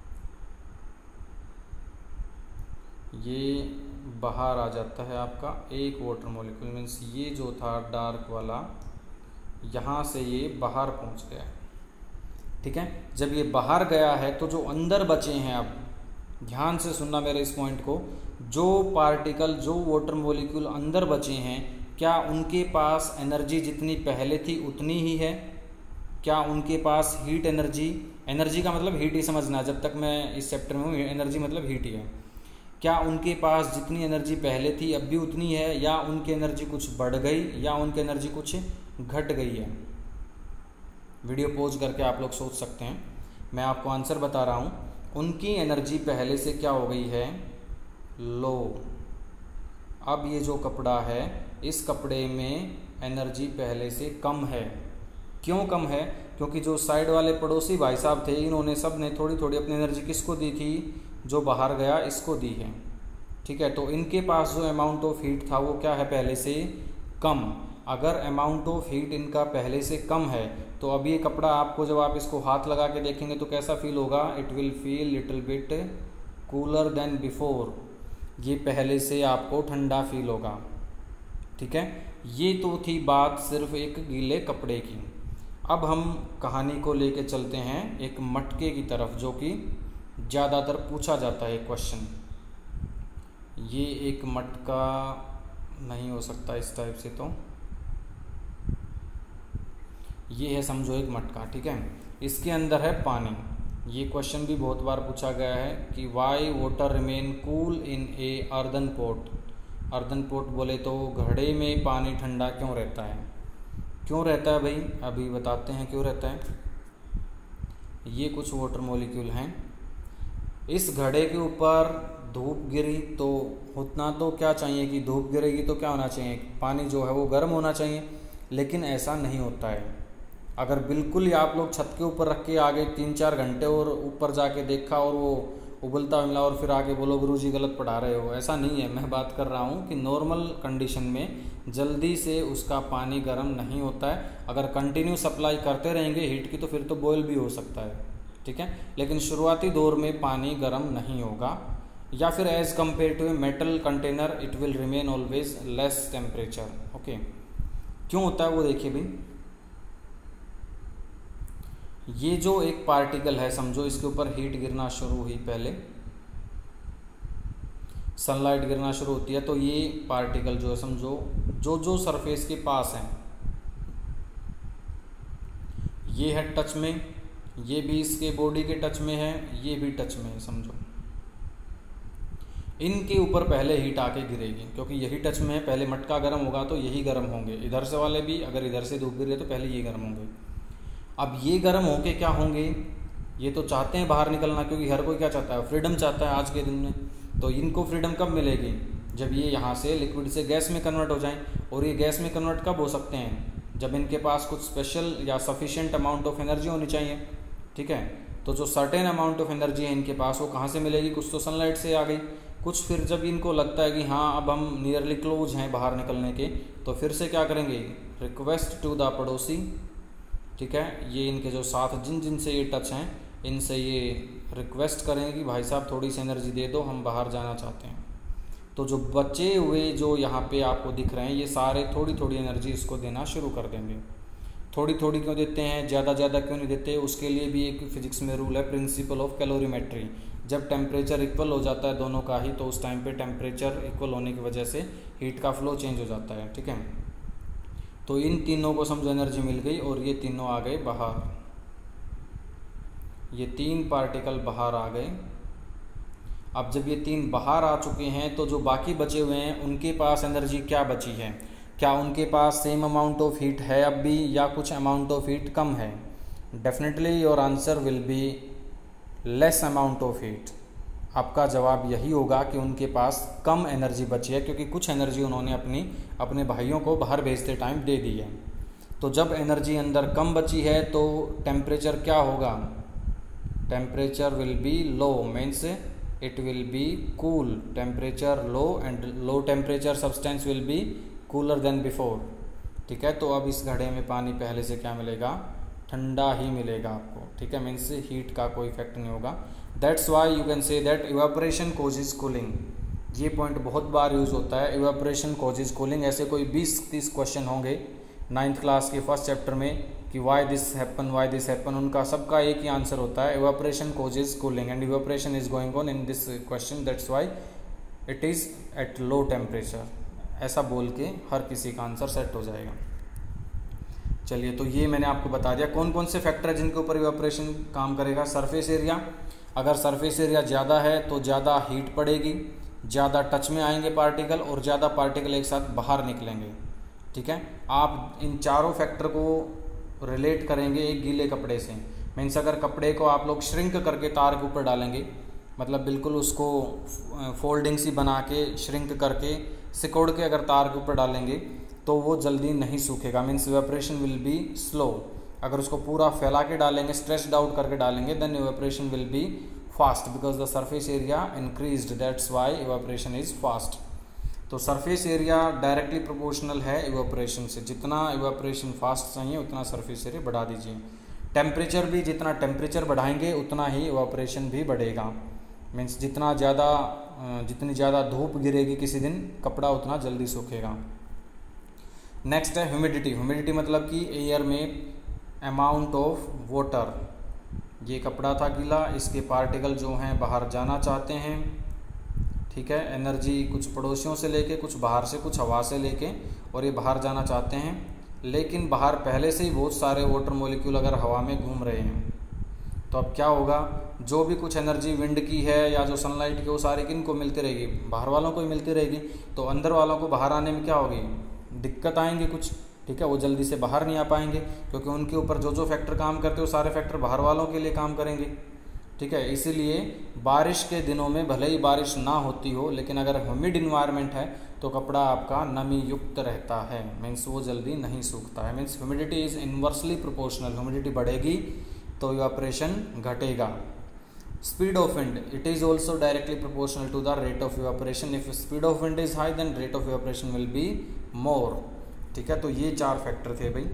S1: ये बाहर आ जाता है आपका एक वाटर मॉलिक्यूल, मीन्स ये जो था डार्क वाला, यहाँ से ये बाहर पहुँच गया, ठीक है। जब ये बाहर गया है तो जो अंदर बचे हैं, अब ध्यान से सुनना मेरे इस पॉइंट को, जो पार्टिकल, जो वाटर मॉलिक्यूल अंदर बचे हैं, क्या उनके पास एनर्जी जितनी पहले थी उतनी ही है? क्या उनके पास हीट एनर्जी, एनर्जी का मतलब हीट ही समझना, जब तक मैं इस चैप्टर में हूँ एनर्जी मतलब हीट ही है। क्या उनके पास जितनी एनर्जी पहले थी अब भी उतनी है, या उनकी एनर्जी कुछ बढ़ गई, या उनकी एनर्जी कुछ घट गई है? वीडियो पॉज करके आप लोग सोच सकते हैं, मैं आपको आंसर बता रहा हूँ। उनकी एनर्जी पहले से क्या हो गई है? लो। अब ये जो कपड़ा है, इस कपड़े में एनर्जी पहले से कम है। क्यों कम है? क्योंकि जो साइड वाले पड़ोसी भाई साहब थे, इन्होंने सब ने थोड़ी थोड़ी अपनी एनर्जी किसको दी थी? जो बाहर गया इसको दी है, ठीक है। तो इनके पास जो अमाउंट ऑफ हीट था वो क्या है? पहले से कम। अगर अमाउंट ऑफ हीट इनका पहले से कम है तो अब ये कपड़ा आपको जब आप इसको हाथ लगा के देखेंगे तो कैसा फील होगा, it will feel little bit cooler than before, ये पहले से आपको ठंडा फील होगा। ठीक है, ये तो थी बात सिर्फ एक गीले कपड़े की। अब हम कहानी को लेके चलते हैं एक मटके की तरफ, जो कि ज़्यादातर पूछा जाता है क्वेश्चन। ये एक मटका नहीं हो सकता इस टाइप से, तो ये है समझो एक मटका। ठीक है, इसके अंदर है पानी। ये क्वेश्चन भी बहुत बार पूछा गया है कि why water remain cool in a earthen pot. Earthen pot बोले तो घड़े में पानी ठंडा क्यों रहता है? क्यों रहता है भाई, अभी बताते हैं क्यों रहता है। ये कुछ वाटर मॉलिक्यूल हैं, इस घड़े के ऊपर धूप गिरी तो उतना तो क्या चाहिए कि धूप गिरेगी तो क्या होना चाहिए, पानी जो है वो गर्म होना चाहिए, लेकिन ऐसा नहीं होता है। अगर बिल्कुल ही आप लोग छत के ऊपर रख के आगे 3-4 घंटे और ऊपर जाके देखा और वो उबलता मिला और फिर आगे बोलो गुरुजी गलत पढ़ा रहे हो, ऐसा नहीं है। मैं बात कर रहा हूँ कि नॉर्मल कंडीशन में जल्दी से उसका पानी गर्म नहीं होता है। अगर कंटिन्यू सप्लाई करते रहेंगे हीट की तो फिर तो बॉयल भी हो सकता है। ठीक है, लेकिन शुरुआती दौर में पानी गर्म नहीं होगा, या फिर as compare to a metal container it will remain always less temperature. Okay, क्यों होता है वो देखिए भाई। ये जो एक पार्टिकल है समझो, इसके ऊपर हीट गिरना शुरू हुई, पहले सनलाइट गिरना शुरू होती है, तो ये पार्टिकल जो है समझो जो सरफेस के पास है, ये है टच में, ये भी इसके बॉडी के टच में है, ये भी टच में है समझो, इनके ऊपर पहले हीट आके गिरेगी क्योंकि यही टच में है। पहले मटका गर्म होगा तो यही गर्म होंगे, इधर से वाले भी, अगर इधर से धूप गिर रही है तो पहले ये गर्म होंगे। अब ये गर्म होके क्या होंगे, ये तो चाहते हैं बाहर निकलना, क्योंकि हर कोई क्या चाहता है, फ्रीडम चाहता है आज के दिन में। तो इनको फ्रीडम कब मिलेगी, जब ये यहाँ से लिक्विड से गैस में कन्वर्ट हो जाएं। और ये गैस में कन्वर्ट कब हो सकते हैं, जब इनके पास कुछ स्पेशल या सफिशिएंट अमाउंट ऑफ एनर्जी होनी चाहिए। ठीक है, तो जो सर्टेन अमाउंट ऑफ एनर्जी है इनके पास, वो कहाँ से मिलेगी, कुछ तो सनलाइट से आ गई, कुछ फिर जब इनको लगता है कि हाँ अब हम नियरली क्लोज हैं बाहर निकलने के, तो फिर से क्या करेंगे, रिक्वेस्ट टू द पड़ोसी। ठीक है, ये इनके जो साथ जिन से ये टच हैं, इनसे ये रिक्वेस्ट करेंगे कि भाई साहब थोड़ी सी एनर्जी दे दो, हम बाहर जाना चाहते हैं। तो जो बचे हुए जो यहाँ पे आपको दिख रहे हैं, ये सारे थोड़ी थोड़ी एनर्जी इसको देना शुरू कर देंगे। थोड़ी थोड़ी क्यों देते हैं, ज़्यादा क्यों नहीं देते, उसके लिए भी एक फिजिक्स में रूल है, प्रिंसिपल ऑफ कैलोरीमेट्री। जब टेम्परेचर इक्वल हो जाता है दोनों का ही, तो उस टाइम पे टेम्परेचर इक्वल होने की वजह से हीट का फ्लो चेंज हो जाता है। ठीक है, तो इन तीनों को समझो एनर्जी मिल गई और ये तीनों आ गए बाहर, ये 3 पार्टिकल बाहर आ गए। अब जब ये 3 बाहर आ चुके हैं तो जो बाकी बचे हुए हैं उनके पास एनर्जी क्या बची है, क्या उनके पास सेम अमाउंट ऑफ हीट है अब भी, या कुछ अमाउंट ऑफ हीट कम है? Definitely your answer will be less amount of heat. आपका जवाब यही होगा कि उनके पास कम एनर्जी बची है, क्योंकि कुछ एनर्जी उन्होंने अपने भाइयों को बाहर भेजते टाइम दे दी है। तो जब एनर्जी अंदर कम बची है तो टेम्परेचर क्या होगा, temperature will be low, means it will be cool, temperature low and low temperature substance will be cooler than before. ठीक है, तो अब इस घड़े में पानी पहले से क्या मिलेगा, ठंडा ही मिलेगा आपको। ठीक है, मीन्स हीट का कोई इफेक्ट नहीं होगा। That's why you can say that evaporation causes cooling. ये पॉइंट बहुत बार यूज़ होता है, इवेपोरेशन कॉजेज कूलिंग। ऐसे कोई 20-30 क्वेश्चन होंगे 9th क्लास के फर्स्ट चैप्टर में कि वाई दिस हैपन, उनका सबका एक ही आंसर होता है, evaporation causes cooling and evaporation is going on in this question, that's why it is at low temperature. ऐसा बोल के हर किसी का आंसर सेट हो जाएगा। चलिए, तो ये मैंने आपको बता दिया कौन कौन से फैक्टर है जिनके ऊपर इवेपोरेशन काम करेगा। सरफेस एरिया, अगर सरफेस एरिया ज़्यादा है तो ज़्यादा हीट पड़ेगी, ज़्यादा टच में आएंगे पार्टिकल और ज़्यादा पार्टिकल एक साथ बाहर निकलेंगे। ठीक है, आप इन चारों फैक्टर को रिलेट करेंगे एक गीले कपड़े से। मीन्स अगर कपड़े को आप लोग श्रिंक करके तार के ऊपर डालेंगे, मतलब बिल्कुल उसको फोल्डिंग सी बना के श्रिंक करके सिकोड़ के अगर तार के ऊपर डालेंगे तो वो जल्दी नहीं सूखेगा, means evaporation will be slow. अगर उसको पूरा फैला के डालेंगे, स्ट्रेच्ड आउट करके डालेंगे, then evaporation will be fast because the surface area increased, that's why evaporation is fast. तो सरफेस एरिया डायरेक्टली प्रोपोर्शनल है इवेपोरेशन से, जितना इवेपोरेशन फास्ट चाहिए उतना सरफेस एरिया बढ़ा दीजिए। टेम्परेचर भी, जितना टेम्परेचर बढ़ाएंगे उतना ही इवेपोरेशन भी बढ़ेगा। मीन्स जितनी ज़्यादा धूप गिरेगी किसी दिन, कपड़ा उतना जल्दी सूखेगा। नेक्स्ट है ह्यूमिडिटी। ह्यूमिडिटी मतलब कि एयर में अमाउंट ऑफ वाटर, ये कपड़ा था गीला, इसके पार्टिकल जो हैं बाहर जाना चाहते हैं, ठीक है। एनर्जी कुछ पड़ोसियों से लेके, कुछ बाहर से, कुछ हवा से लेके, और ये बाहर जाना चाहते हैं, लेकिन बाहर पहले से ही बहुत सारे वाटर मॉलिक्यूल अगर हवा में घूम रहे हैं तो अब क्या होगा, जो भी कुछ एनर्जी विंड की है या जो सनलाइट की, वो सारी किन को मिलती रहेगी, बाहर वालों को ही मिलती रहेगी। तो अंदर वालों को बाहर आने में क्या होगी, दिक्कत आएंगे कुछ, ठीक है। वो जल्दी से बाहर नहीं आ पाएंगे, क्योंकि उनके ऊपर जो जो फैक्टर काम करते हैं वो सारे फैक्टर बाहर वालों के लिए काम करेंगे, ठीक है। इसीलिए बारिश के दिनों में भले ही बारिश ना होती हो, लेकिन अगर ह्यूमिड इन्वायरमेंट है तो कपड़ा आपका नमी युक्त रहता है, मीन्स वो जल्दी नहीं सूखता है। Means humidity is inversely proportional, humidity बढ़ेगी तो इवेपोरेशन घटेगा। Speed of wind, it is also directly proportional to the rate of evaporation. If speed of wind is high then rate of evaporation will be more, ठीक है। तो ये 4 factor थे भाई।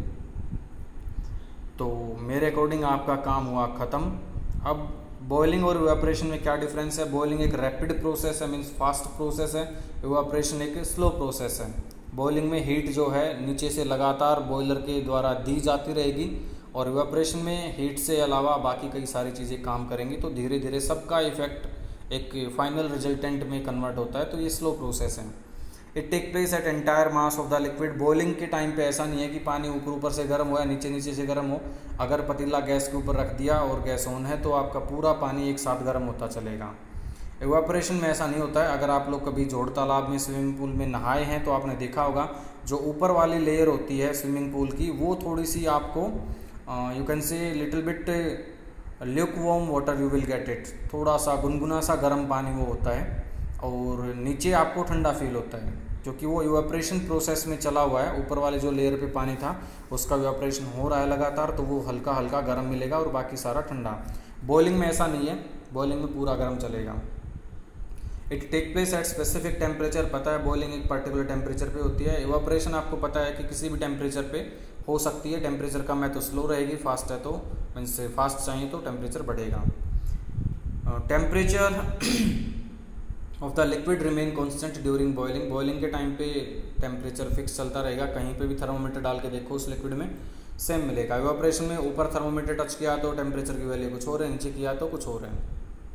S1: तो मेरे अकॉर्डिंग आपका काम हुआ ख़त्म। अब बॉइलिंग और इवेपोरेशन में क्या डिफरेंस है। बॉइलिंग एक रैपिड प्रोसेस है, मीन्स फास्ट प्रोसेस है। इवेपोरेशन एक स्लो प्रोसेस है। बॉइलिंग में हीट जो है नीचे से लगातार बॉयलर के द्वारा दी जाती रहेगी, और इवेपोरेशन में हीट से अलावा बाकी कई सारी चीज़ें काम करेंगी, तो धीरे धीरे सबका इफेक्ट एक फाइनल रिजल्टेंट में कन्वर्ट होता है। तो ये स्लो प्रोसेस है। It take place at entire mass of the liquid. Boiling के टाइम पे ऐसा नहीं है कि पानी ऊपर ऊपर से गर्म हो या नीचे नीचे से गर्म हो। अगर पतीला गैस के ऊपर रख दिया और गैस ऑन है तो आपका पूरा पानी एक साथ गर्म होता चलेगा। इवेपोरेशन में ऐसा नहीं होता है। अगर आप लोग कभी जोड़ तालाब में, स्विमिंग पूल में नहाए हैं तो आपने देखा होगा, जो ऊपर वाली लेयर होती है स्विमिंग पूल की, वो थोड़ी सी आपको you can say little bit lukewarm water you will get it, थोड़ा सा गुनगुना सा गर्म पानी वो होता है, और नीचे आपको ठंडा फील होता है, क्योंकि वो इवेपोरेशन प्रोसेस में चला हुआ है। ऊपर वाले जो लेयर पे पानी था उसका इवेपोरेशन हो रहा है लगातार, तो वो हल्का हल्का गर्म मिलेगा और बाकी सारा ठंडा। बॉइलिंग में ऐसा नहीं है, बॉइलिंग में पूरा गर्म चलेगा। It take place at specific temperature, पता है बॉइलिंग एक पर्टिकुलर टेम्परेचर पे होती है। इवेपोरेशन आपको पता है कि किसी भी टेम्परेचर पे हो सकती है। टेम्परेचर कम है तो स्लो रहेगी, फास्ट है तो मीन्स फास्ट चाहिए तो टेम्परेचर बढ़ेगा। Temperature of the liquid remain constant during boiling. Boiling के टाइम पे टेम्परेचर फिक्स चलता रहेगा। कहीं पे भी थर्मोमीटर डाल के देखो उस लिक्विड में सेम मिलेगा। इवेपोरेशन में ऊपर थर्मोमीटर टच किया तो टेम्परेचर की वैल्यू कुछ और है, नीचे किया तो कुछ और है।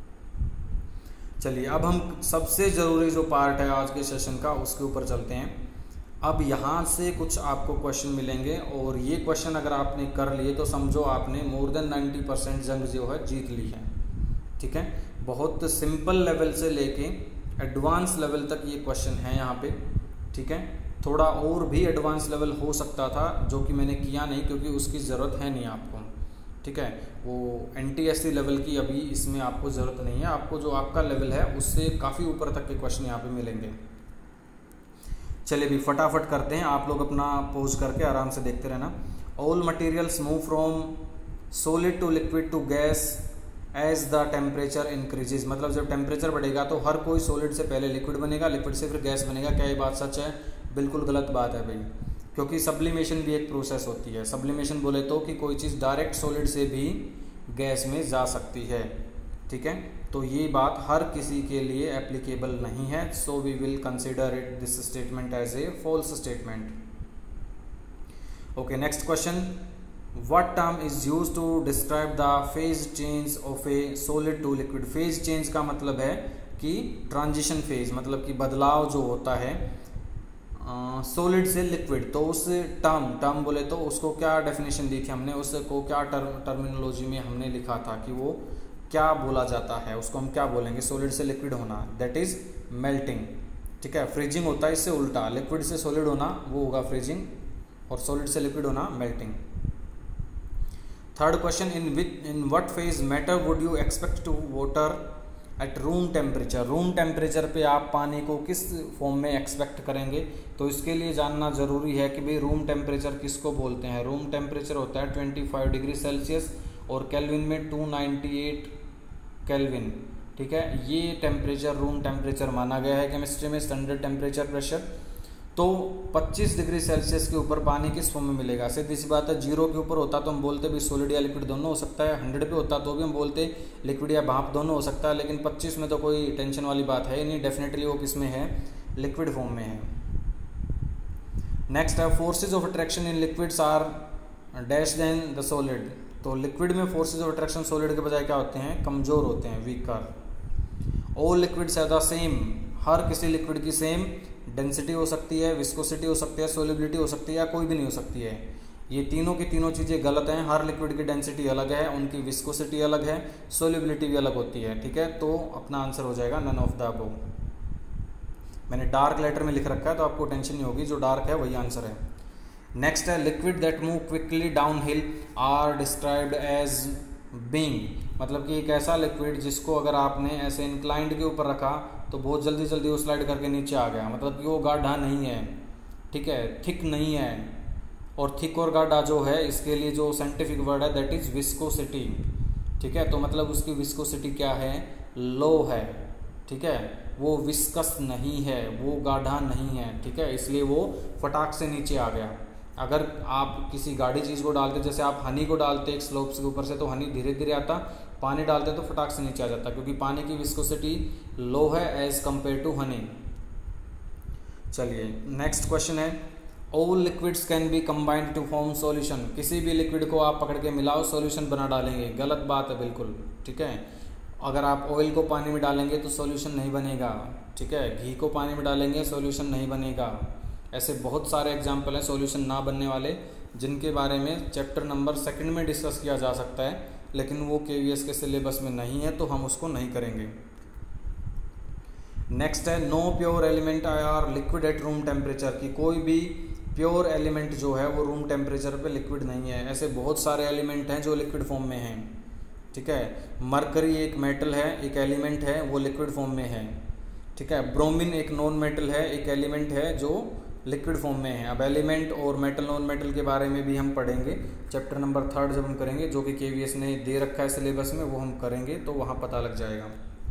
S1: चलिए अब हम सबसे ज़रूरी जो पार्ट है आज के सेशन का उसके ऊपर चलते हैं। अब यहाँ से कुछ आपको क्वेश्चन मिलेंगे, और ये क्वेश्चन अगर आपने कर लिए तो समझो आपने मोर देन 90% जंग जो है जीत ली है, ठीक है। बहुत सिंपल लेवल से लेके एडवांस लेवल तक ये क्वेश्चन है यहाँ पे, ठीक है। थोड़ा और भी एडवांस लेवल हो सकता था जो कि मैंने किया नहीं, क्योंकि उसकी ज़रूरत है नहीं आपको, ठीक है। वो NTSC लेवल की अभी इसमें आपको ज़रूरत नहीं है। आपको जो आपका लेवल है उससे काफ़ी ऊपर तक के क्वेश्चन यहाँ पे मिलेंगे। चलिए भी फटाफट करते हैं, आप लोग अपना पॉज करके आराम से देखते रहना। All materials move from solid to liquid to gas as the temperature increases. मतलब जब टेम्परेचर बढ़ेगा तो हर कोई सॉलिड से पहले लिक्विड बनेगा, लिक्विड से फिर गैस बनेगा। क्या ये बात सच है? बिल्कुल गलत बात है भाई, क्योंकि सब्लिमेशन भी एक प्रोसेस होती है। सब्लिमेशन बोले तो कि कोई चीज़ डायरेक्ट सॉलिड से भी गैस में जा सकती है, ठीक है। तो ये बात हर किसी के लिए एप्लीकेबल नहीं है। So we will consider it this statement as a false statement. Okay, next question. What term is used to describe the phase change of a solid to liquid. Phase change का मतलब है कि transition phase, मतलब कि बदलाव जो होता है सॉलिड से लिक्विड। तो उस टर्म बोले तो उसको क्या डेफिनेशन दी थी हमने, उसको क्या टर्मिनोलॉजी में हमने लिखा था कि वो क्या बोला जाता है, उसको हम क्या बोलेंगे। सॉलिड से लिक्विड होना दैट इज मेल्टिंग, ठीक है। फ्रीजिंग होता है इससे उल्टा, लिक्विड से सॉलिड होना वो होगा फ्रीजिंग, और सॉलिड से लिक्विड होना melting. Third question, in what phase matter would you expect to water at room temperature. Room temperature पे आप पानी को किस फॉर्म में एक्सपेक्ट करेंगे, तो इसके लिए जानना ज़रूरी है कि भाई रूम टेम्परेचर किसको बोलते हैं। रूम टेम्परेचर होता है 25 डिग्री सेल्सियस और केल्विन में 298 केल्विन, ठीक है। ये टेम्परेचर रूम टेम्परेचर माना गया है केमिस्ट्री में, स्टैंडर्ड टेम्परेचर प्रेशर। तो 25 डिग्री सेल्सियस के ऊपर पानी किस फॉर्म में मिलेगा? सीधी सी बात है, 0 के ऊपर होता तो हम बोलते भी सॉलिड या लिक्विड दोनों हो सकता है, 100 पे होता तो भी हम बोलते लिक्विड या भाप दोनों हो सकता है, लेकिन 25 में तो कोई टेंशन वाली बात है नहीं, डेफिनेटली वो किस में है? लिक्विड फॉर्म में है। नेक्स्ट है forces of attraction in liquids are dash than the solid. तो लिक्विड में फोर्सेज ऑफ अट्रैक्शन सॉलिड के बजाय क्या होते हैं? कमज़ोर होते हैं, weaker. All liquids are the same, हर किसी लिक्विड की सेम डेंसिटी हो सकती है, विस्कोसिटी हो सकती है, सोलिबिलिटी हो सकती है, या कोई भी नहीं हो सकती है। ये तीनों की तीनों चीज़ें गलत हैं। हर लिक्विड की डेंसिटी अलग है, उनकी विस्कोसिटी अलग है, सोलिबिलिटी भी अलग होती है, ठीक है। तो अपना आंसर हो जाएगा नन ऑफ द अबव। मैंने डार्क लेटर में लिख रखा है तो आपको टेंशन नहीं होगी, जो डार्क है वही आंसर है। नेक्स्ट है liquid that move quickly down hill are described as being. मतलब कि एक ऐसा लिक्विड जिसको अगर आपने ऐसे इंक्लाइंड के ऊपर रखा तो बहुत जल्दी जल्दी वो स्लाइड करके नीचे आ गया, मतलब कि वो गाढ़ा नहीं है, ठीक है, थिक नहीं है। और थिक और गाढ़ा जो है इसके लिए जो साइंटिफिक वर्ड है दैट इज़ विस्कोसिटी, ठीक है। तो मतलब उसकी विस्कोसिटी क्या है? लो है, ठीक है। वो विस्कस नहीं है, वो गाढ़ा नहीं है, ठीक है, इसलिए वो फटाक से नीचे आ गया। अगर आप किसी गाढ़ी चीज़ को डालते, जैसे आप हनी को डालते एक स्लोप्स के ऊपर से, तो हनी धीरे धीरे आता, पानी डालते तो फटाक से नीचे आ जाता, क्योंकि पानी की विस्कोसिटी लो है एज कम्पेयर टू हनी। चलिए नेक्स्ट क्वेश्चन है all liquids can be combined to form solution. किसी भी लिक्विड को आप पकड़ के मिलाओ, सॉल्यूशन बना डालेंगे। गलत बात है बिल्कुल, ठीक है। अगर आप ऑयल को पानी में डालेंगे तो सॉल्यूशन नहीं बनेगा, ठीक है। घी को पानी में डालेंगे सॉल्यूशन नहीं बनेगा। ऐसे बहुत सारे एग्जाम्पल हैं सॉल्यूशन ना बनने वाले, जिनके बारे में चैप्टर नंबर 2 में डिस्कस किया जा सकता है, लेकिन वो KVS के सिलेबस में नहीं है तो हम उसको नहीं करेंगे। नेक्स्ट है no pure element are liquid at room temperature. कि कोई भी प्योर एलिमेंट जो है वो रूम टेम्परेचर पे लिक्विड नहीं है। ऐसे बहुत सारे एलिमेंट हैं जो लिक्विड फॉर्म में हैं, ठीक है। मरकरी एक मेटल है, एक एलिमेंट है, वो लिक्विड फॉर्म में है, ठीक है। ब्रोमीन एक नॉन मेटल है, एक एलिमेंट है जो लिक्विड फॉर्म में है। अब एलिमेंट और मेटल नॉन मेटल के बारे में भी हम पढ़ेंगे चैप्टर नंबर 3 जब हम करेंगे, जो कि KVS ने दे रखा है सिलेबस में, वो हम करेंगे तो वहाँ पता लग जाएगा।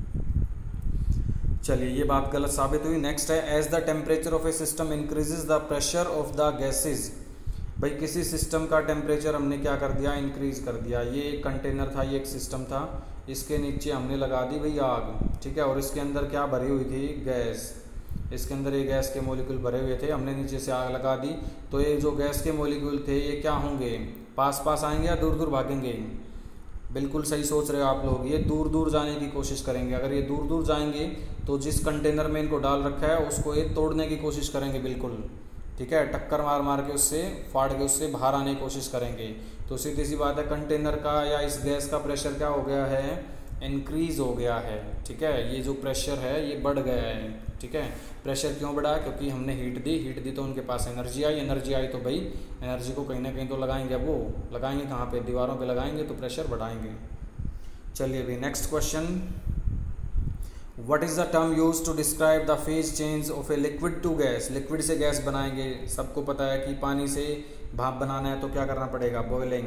S1: चलिए ये बात गलत साबित हुई। नेक्स्ट है as the temperature of a system increases the pressure of the gases. भाई किसी सिस्टम का टेम्परेचर हमने क्या कर दिया? इंक्रीज कर दिया। ये एक कंटेनर था, ये एक सिस्टम था, इसके नीचे हमने लगा दी भाई आग, ठीक है। और इसके अंदर क्या भरी हुई थी? गैस। इसके अंदर ये गैस के मॉलिक्यूल भरे हुए थे, हमने नीचे से आग लगा दी, तो ये जो गैस के मॉलिक्यूल थे ये क्या होंगे? पास पास आएंगे या दूर दूर भागेंगे? बिल्कुल सही सोच रहे हो आप लोग, ये दूर दूर जाने की कोशिश करेंगे। अगर ये दूर दूर जाएंगे तो जिस कंटेनर में इनको डाल रखा है उसको ये तोड़ने की कोशिश करेंगे, बिल्कुल, ठीक है। टक्कर मार मार के उससे फाड़ के उससे बाहर आने की कोशिश करेंगे। तो सीधी सी बात है, कंटेनर का या इस गैस का प्रेशर क्या हो गया है? इंक्रीज हो गया है, ठीक है। ये जो प्रेशर है ये बढ़ गया है, ठीक है। प्रेशर क्यों बढ़ा? क्योंकि हमने हीट दी तो उनके पास एनर्जी आई तो भाई एनर्जी को कहीं ना कहीं तो लगाएंगे। अब वो लगाएंगे कहाँ पे? दीवारों पे लगाएंगे, तो प्रेशर बढ़ाएंगे। चलिए अभी next question, what is the term use to describe the phase change of a liquid to gas. Liquid से गैस बनाएंगे, सबको पता है कि पानी से भाप बनाना है तो क्या करना पड़ेगा? Boiling.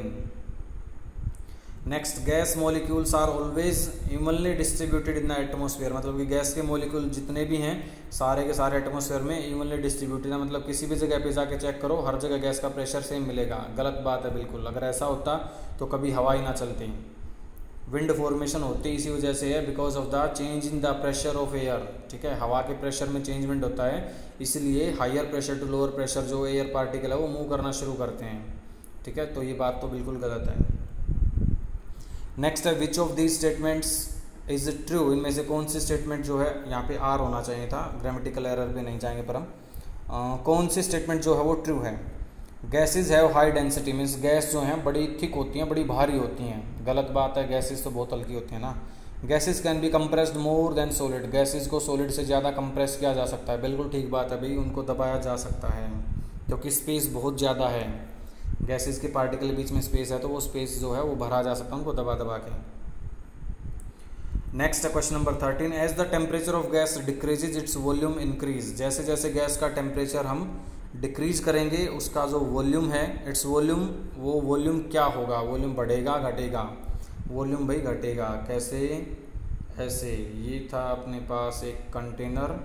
S1: Next, gas molecules are always evenly distributed in the atmosphere. मतलब कि गैस के मॉलिक्यूल जितने भी हैं सारे के सारे एटमॉस्फेयर में इवनली डिस्ट्रीब्यूटेड है। मतलब किसी भी जगह पे जाके चेक करो, हर जगह गैस का प्रेशर सेम मिलेगा। गलत बात है बिल्कुल। अगर ऐसा होता तो कभी हवा ही ना चलती। विंड फॉर्मेशन होती इसी वजह से है, because of the change in the pressure of air, ठीक है। हवा के प्रेशर में चेंजमेंट होता है, इसलिए higher pressure to lower pressure जो एयर पार्टिकल है वो मूव करना शुरू करते हैं, ठीक है। तो ये बात तो बिल्कुल गलत है। नेक्स्ट है which of these statements is true. इनमें से कौन सी स्टेटमेंट जो है, यहाँ पे आर होना चाहिए था, ग्रामेटिकल एरर पे नहीं जाएंगे पर हम कौन सी स्टेटमेंट जो है वो ट्रू है। Gases have high density, means gas जो हैं बड़ी थिक होती हैं, बड़ी भारी होती हैं। गलत बात है, गैसेज तो बहुत हल्की होती हैं ना। Gases can be compressed more than solid, gases को सॉलिड से ज़्यादा कंप्रेस किया जा सकता है। बिल्कुल ठीक बात है भाई, उनको दबाया जा सकता है क्योंकि स्पेस बहुत ज़्यादा है। गैसेज के पार्टिकल के बीच में स्पेस है तो वो स्पेस जो है वो भरा जा सकता है उनको दबा दबा के। नेक्स्ट है question number 13, as the temperature of gas decreases its volume increase. जैसे जैसे गैस का टेम्परेचर हम डिक्रीज करेंगे उसका जो वॉल्यूम है, इट्स वॉल्यूम, वो वॉल्यूम क्या होगा? वॉल्यूम बढ़ेगा घटेगा? वॉल्यूम भाई घटेगा। कैसे? ऐसे ये था अपने पास एक कंटेनर,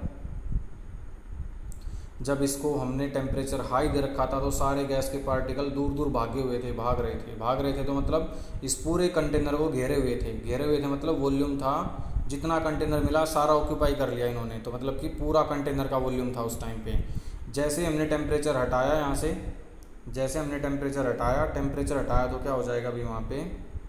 S1: जब इसको हमने टेम्परेचर हाई दे रखा था तो सारे गैस के पार्टिकल दूर दूर भाग रहे थे तो मतलब इस पूरे कंटेनर को घेरे हुए थे मतलब वॉल्यूम था, जितना कंटेनर मिला सारा ऑक्यूपाई कर लिया इन्होंने, तो मतलब कि पूरा कंटेनर का वॉल्यूम था उस टाइम पे। जैसे हमने टेम्परेचर हटाया यहाँ से, टेम्परेचर हटाया तो क्या हो जाएगा अभी वहाँ पे,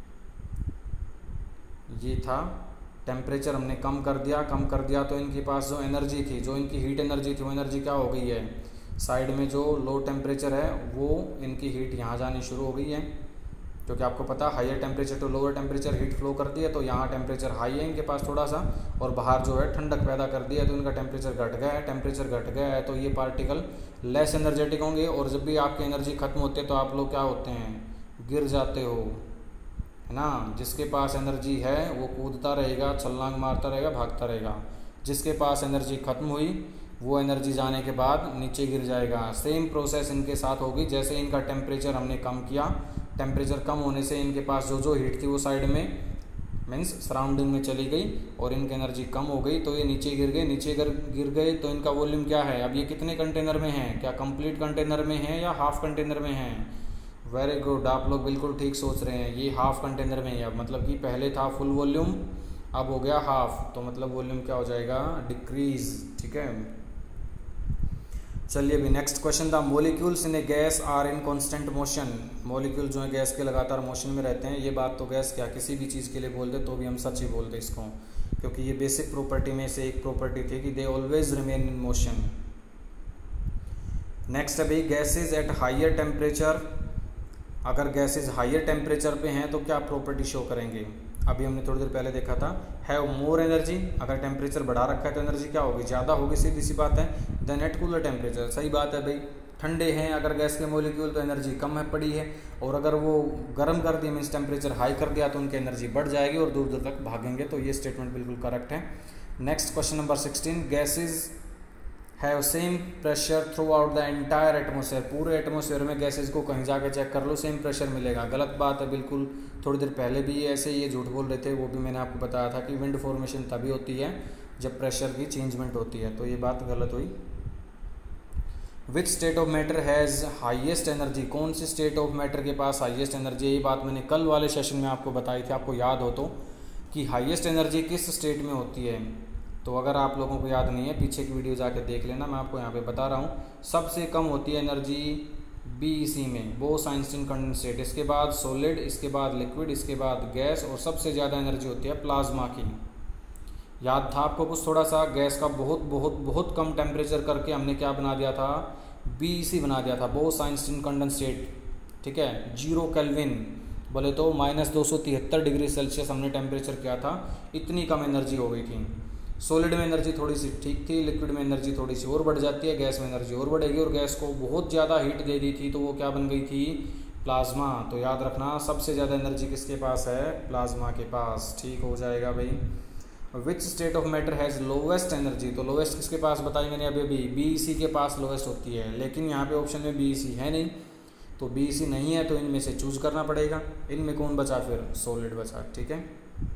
S1: ये था टेम्परेचर हमने कम कर दिया तो इनके पास जो एनर्जी थी, जो इनकी हीट एनर्जी थी, वो एनर्जी क्या हो गई है, साइड में जो लो टेम्परेचर है वो इनकी हीट यहाँ जानी शुरू हो गई है, क्योंकि आपको पता higher temperature to lower temperature heat flow करती है, तो यहाँ टेम्परेचर हाई है इनके पास थोड़ा सा और बाहर जो है ठंडक पैदा कर दी है, तो इनका टेम्परेचर घट गया है तो ये पार्टिकल लेस एनर्जेटिक होंगे, और जब भी आपकी एनर्जी खत्म होती है तो आप लोग क्या होते हैं, गिर जाते हो, है ना। जिसके पास एनर्जी है वो कूदता रहेगा, छलांग मारता रहेगा, भागता रहेगा। जिसके पास एनर्जी खत्म हुई वो एनर्जी जाने के बाद नीचे गिर जाएगा। सेम प्रोसेस इनके साथ होगी, जैसे इनका टेम्परेचर हमने कम किया, टेम्परेचर कम होने से इनके पास जो हीट थी वो साइड में मीन्स सराउंडिंग में चली गई और इनकी एनर्जी कम हो गई, तो ये नीचे गिर गए तो इनका वॉल्यूम क्या है, अब ये कितने कंटेनर में है, क्या कंप्लीट कंटेनर में है या हाफ कंटेनर में है। वेरी गुड, आप लोग बिल्कुल ठीक सोच रहे हैं, ये हाफ कंटेनर में है। अब मतलब कि पहले था फुल वॉल्यूम, अब हो गया हाफ, तो मतलब वॉल्यूम क्या हो जाएगा, डिक्रीज। ठीक है, चलिए अभी नेक्स्ट क्वेश्चन था, molecules in a gas are in constant motion. Molecule जो है गैस के लगातार मोशन में रहते हैं। ये बात तो गैस क्या किसी भी चीज़ के लिए बोलते तो भी हम सच ही बोलते इसको, क्योंकि ये बेसिक प्रॉपर्टी में से एक प्रॉपर्टी थी कि they always remain in motion. Next अभी गैसेज एट हायर टेम्परेचर, अगर गैसेज हायर टेम्परेचर पे हैं तो क्या प्रॉपर्टी शो करेंगे। अभी हमने थोड़ी देर पहले देखा था, हैव मोर एनर्जी, अगर टेम्परेचर बढ़ा रखा है तो एनर्जी क्या होगी, ज़्यादा होगी, सीधी सी बात है। देन एट कूलर टेम्परेचर, सही बात है भाई, ठंडे हैं अगर गैस के मॉलिक्यूल तो एनर्जी कम है पड़ी है, और अगर वो गर्म कर दिया मीन्स टेम्परेचर हाई कर दिया तो उनकी एनर्जी बढ़ जाएगी और दूर दूर तक भागेंगे, तो ये स्टेटमेंट बिल्कुल करेक्ट है। Next question number 16, gases have same pressure throughout the entire atmosphere, पूरे एटमोसफेयर में गैसेज को कहीं जाके चेक कर लो सेम प्रेशर मिलेगा। गलत बात है बिल्कुल, थोड़ी देर पहले भी ऐसे ये झूठ बोल रहे थे, वो भी मैंने आपको बताया था कि विंड फॉर्मेशन तभी होती है जब प्रेशर की चेंजमेंट होती है, तो ये बात गलत हुई। Which state of matter has highest energy, कौन सी स्टेट ऑफ मैटर के पास हाईएस्ट एनर्जी है, ये बात मैंने कल वाले सेशन में आपको बताई थी, आपको याद हो तो, कि हाईएस्ट एनर्जी किस स्टेट में होती है। तो अगर आप लोगों को याद नहीं है पीछे की वीडियो जाके देख लेना, मैं आपको यहाँ पे बता रहा हूँ। सबसे कम होती है एनर्जी BEC में, बोस आइंस्टीन कंडेंसेट, इसके बाद सॉलिड, इसके बाद लिक्विड, इसके बाद गैस, और सबसे ज़्यादा एनर्जी होती है प्लाज्मा की। याद था आपको कुछ थोड़ा सा, गैस का बहुत बहुत बहुत कम टेम्परेचर करके हमने क्या बना दिया था, BEC बना दिया था, बोस आइंस्टीन कंडेंसेट। ठीक है, 0 केल्विन, बोले तो -273 डिग्री सेल्सियस हमने टेम्परेचर किया था, इतनी कम एनर्जी हो गई थी। सॉलिड में एनर्जी थोड़ी सी ठीक थी, लिक्विड में एनर्जी थोड़ी सी और बढ़ जाती है, गैस में एनर्जी और बढ़ेगी, और गैस को बहुत ज़्यादा हीट दे दी थी तो वो क्या बन गई थी, प्लाज्मा। तो याद रखना सबसे ज़्यादा एनर्जी किसके पास है, प्लाज्मा के पास। ठीक हो जाएगा भाई। Which state of matter has lowest energy, तो लोवेस्ट किसके पास बताई मैंने अभी BEC के पास लोवेस्ट होती है, लेकिन यहाँ पे ऑप्शन में BEC है नहीं, तो BEC नहीं है तो इनमें से चूज करना पड़ेगा। इनमें कौन बचा, फिर सॉलिड बचा। ठीक है,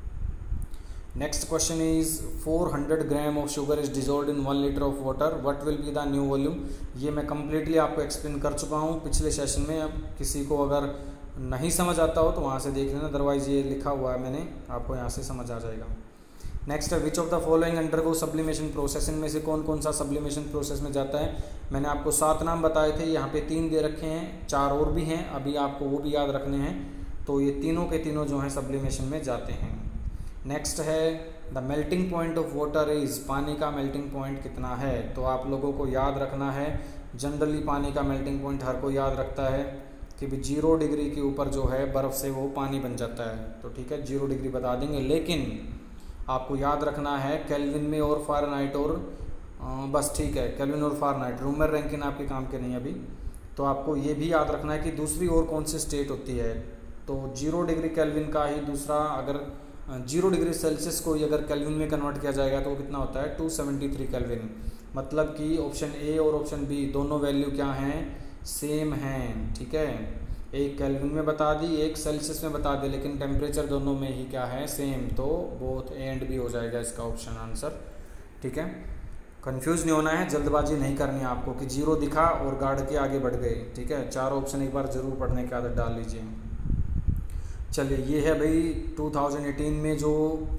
S1: next question is 400 gram of sugar is dissolve in 1 litre of water, what will be the new volume. ये मैं कम्प्लीटली आपको एक्सप्लेन कर चुका हूँ पिछले सेशन में। अब किसी को अगर नहीं समझ आता हो तो वहाँ से देख लेना, अदरवाइज ये लिखा हुआ है मैंने, आपको यहाँ से समझ आ जाएगा। नेक्स्ट है which of the following undergo sublimation process, इनमें से कौन कौन सा सब्लिमेशन प्रोसेस में जाता है। मैंने आपको 7 नाम बताए थे, यहाँ पे 3 दे रखे हैं, 4 और भी हैं, अभी आपको वो भी याद रखने हैं। तो ये तीनों के तीनों जो हैं सब्लिमेशन में जाते हैं। नेक्स्ट है the melting point of water is, पानी का मेल्टिंग पॉइंट कितना है। तो आप लोगों को याद रखना है, जनरली पानी का मेल्टिंग पॉइंट हर कोई याद रखता है कि भी 0 डिग्री के ऊपर जो है बर्फ़ से वो पानी बन जाता है, तो ठीक है 0 डिग्री बता देंगे। लेकिन आपको याद रखना है केल्विन में और फ़ारेनहाइट, और बस ठीक है केल्विन और फ़ारेनहाइट, रूमर रैंकिन आपके काम के नहीं अभी। तो आपको ये भी याद रखना है कि दूसरी और कौन सी स्टेट होती है। तो 0 डिग्री केल्विन का ही दूसरा, अगर 0 डिग्री सेल्सियस को अगर केल्विन में कन्वर्ट किया जाएगा तो वो कितना होता है 273 केल्विन। मतलब कि ऑप्शन ए और ऑप्शन बी दोनों वैल्यू क्या हैं, सेम हैं। ठीक है, एक केल्विन में बता दी, एक सेल्सियस में बता दी, लेकिन टेम्परेचर दोनों में ही क्या है, सेम। तो बोथ ए एंड बी हो जाएगा इसका ऑप्शन आंसर। ठीक है, कंफ्यूज नहीं होना है, जल्दबाजी नहीं करनी है आपको कि 0 दिखा और गाड़ के आगे बढ़ गए। ठीक है, 4 ऑप्शन एक बार ज़रूर पढ़ने की आदत डाल लीजिए। चलिए, ये है भाई 2018 में जो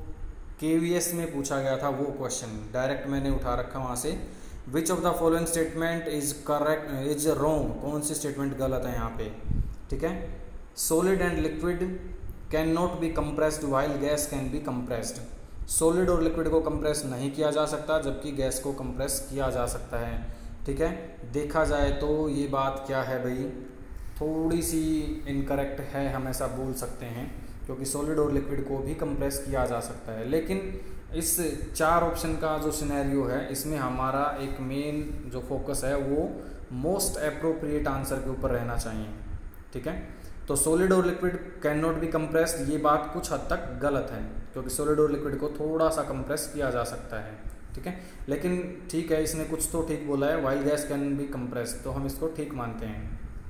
S1: KVS में पूछा गया था वो क्वेश्चन, डायरेक्ट मैंने उठा रखा वहाँ से। Which of the following statement is correct, is wrong, कौन सी स्टेटमेंट गलत है यहाँ पे। ठीक है, solid and liquid can not be compressed while gas can be compressed. Solid और लिक्विड को कंप्रेस नहीं किया जा सकता, जबकि गैस को कंप्रेस किया जा सकता है। ठीक है, देखा जाए तो ये बात क्या है भाई, थोड़ी सी इनकरेक्ट है, हम ऐसा बोल सकते हैं, क्योंकि सॉलिड और लिक्विड को भी कंप्रेस किया जा सकता है। लेकिन इस 4 ऑप्शन का जो सिनेरियो है, इसमें हमारा एक मेन जो फोकस है वो मोस्ट अप्रोप्रिएट आंसर के ऊपर रहना चाहिए। ठीक है, तो सॉलिड और liquid can not be compressed, ये बात कुछ हद तक गलत है, क्योंकि सॉलिड और लिक्विड को थोड़ा सा कंप्रेस किया जा सकता है। ठीक है, लेकिन ठीक है, इसने कुछ तो ठीक बोला है, while gas can be compressed, तो हम इसको ठीक मानते हैं।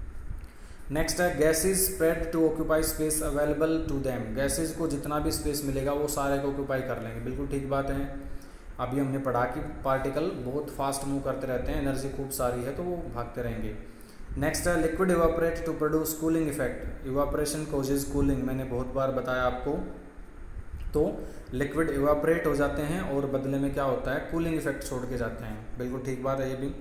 S1: नेक्स्ट है gases spread to occupy space available to them. Gases को जितना भी स्पेस मिलेगा वो सारे को ऑक्यूपाई कर लेंगे, बिल्कुल ठीक बात है। अभी हमने पढ़ा कि पार्टिकल बहुत फास्ट मूव करते रहते हैं, एनर्जी खूब सारी है तो वो भागते रहेंगे। नेक्स्ट है liquid evaporate to produce cooling effect. Evaporation causes cooling, मैंने बहुत बार बताया आपको। तो लिक्विड इवापोरेट हो जाते हैं और बदले में क्या होता है, कूलिंग इफेक्ट छोड़ के जाते हैं, बिल्कुल ठीक बात है ये भी।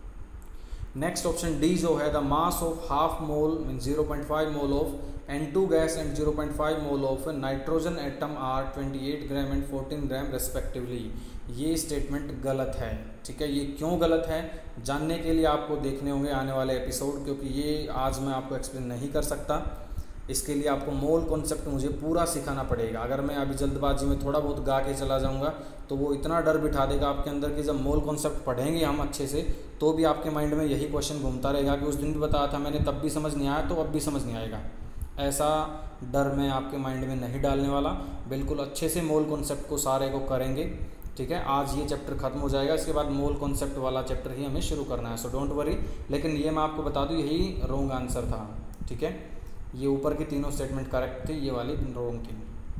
S1: नेक्स्ट ऑप्शन डी जो है, the mass of half mole mean 0.5 mole of N2 gas and 0.5 mole of nitrogen atom are 28 gram and 14 gram respectively. ये स्टेटमेंट गलत है। ठीक है, ये क्यों गलत है जानने के लिए आपको देखने होंगे आने वाले एपिसोड, क्योंकि ये आज मैं आपको एक्सप्लेन नहीं कर सकता। इसके लिए आपको मोल कॉन्सेप्ट मुझे पूरा सिखाना पड़ेगा। अगर मैं अभी जल्दबाजी में थोड़ा बहुत गा के चला जाऊंगा तो वो इतना डर बिठा देगा आपके अंदर कि जब मोल कॉन्सेप्ट पढ़ेंगे हम अच्छे से तो भी आपके माइंड में यही क्वेश्चन घूमता रहेगा कि उस दिन भी बताया था मैंने, तब भी समझ नहीं आया तो अब भी समझ नहीं आएगा। ऐसा डर मैं आपके माइंड में नहीं डालने वाला, बिल्कुल अच्छे से मोल कॉन्सेप्ट को सारे को करेंगे। ठीक है, आज ये चैप्टर खत्म हो जाएगा, इसके बाद मोल कॉन्सेप्ट वाला चैप्टर ही हमें शुरू करना है, सो डोंट वरी। लेकिन ये मैं आपको बता दूँ यही रॉन्ग आंसर था। ठीक है, ये ऊपर की तीनों स्टेटमेंट करेक्ट थी, ये वाली रॉन्ग थी।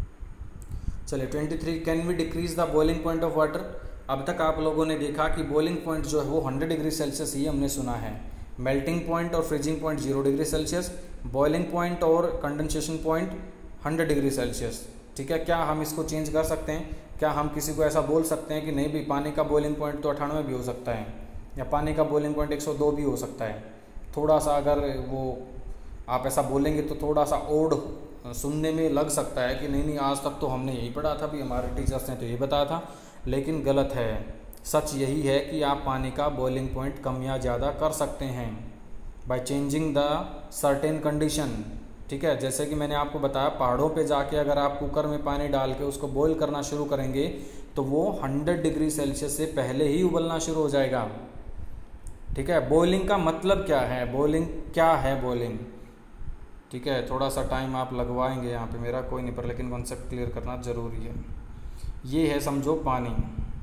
S1: चलिए 23, can we decrease the boiling point of water. अब तक आप लोगों ने देखा कि बॉइलिंग पॉइंट जो है वो 100 डिग्री सेल्सियस ही हमने सुना है। मेल्टिंग पॉइंट और freezing point 0 degree Celsius, boiling point और कंडेंसेशन पॉइंट 100 डिग्री सेल्सियस। ठीक है, क्या हम इसको चेंज कर सकते हैं? क्या हम किसी को ऐसा बोल सकते हैं कि नहीं भी पानी का बॉइलिंग पॉइंट तो 98 भी हो सकता है, या पानी का बॉइलिंग पॉइंट 102 भी हो सकता है? थोड़ा सा अगर वो आप ऐसा बोलेंगे तो थोड़ा सा ओड सुनने में लग सकता है कि नहीं आज तक तो हमने यही पढ़ा था, भी हमारे टीचर्स ने तो यही बताया था, लेकिन गलत है। सच यही है कि आप पानी का बॉइलिंग पॉइंट कम या ज़्यादा कर सकते हैं by changing the certain condition. ठीक है, जैसे कि मैंने आपको बताया पहाड़ों पे जाके अगर आप कुकर में पानी डाल के उसको बॉईल करना शुरू करेंगे तो वो 100 डिग्री सेल्सियस से पहले ही उबलना शुरू हो जाएगा। ठीक है, बॉइलिंग का मतलब क्या है, बॉइलिंग क्या है बॉइलिंग। ठीक है, थोड़ा सा टाइम आप लगवाएंगे यहाँ पे मेरा, कोई नहीं, पर लेकिन कॉन्सेप्ट क्लियर करना ज़रूरी है। ये है समझो पानी।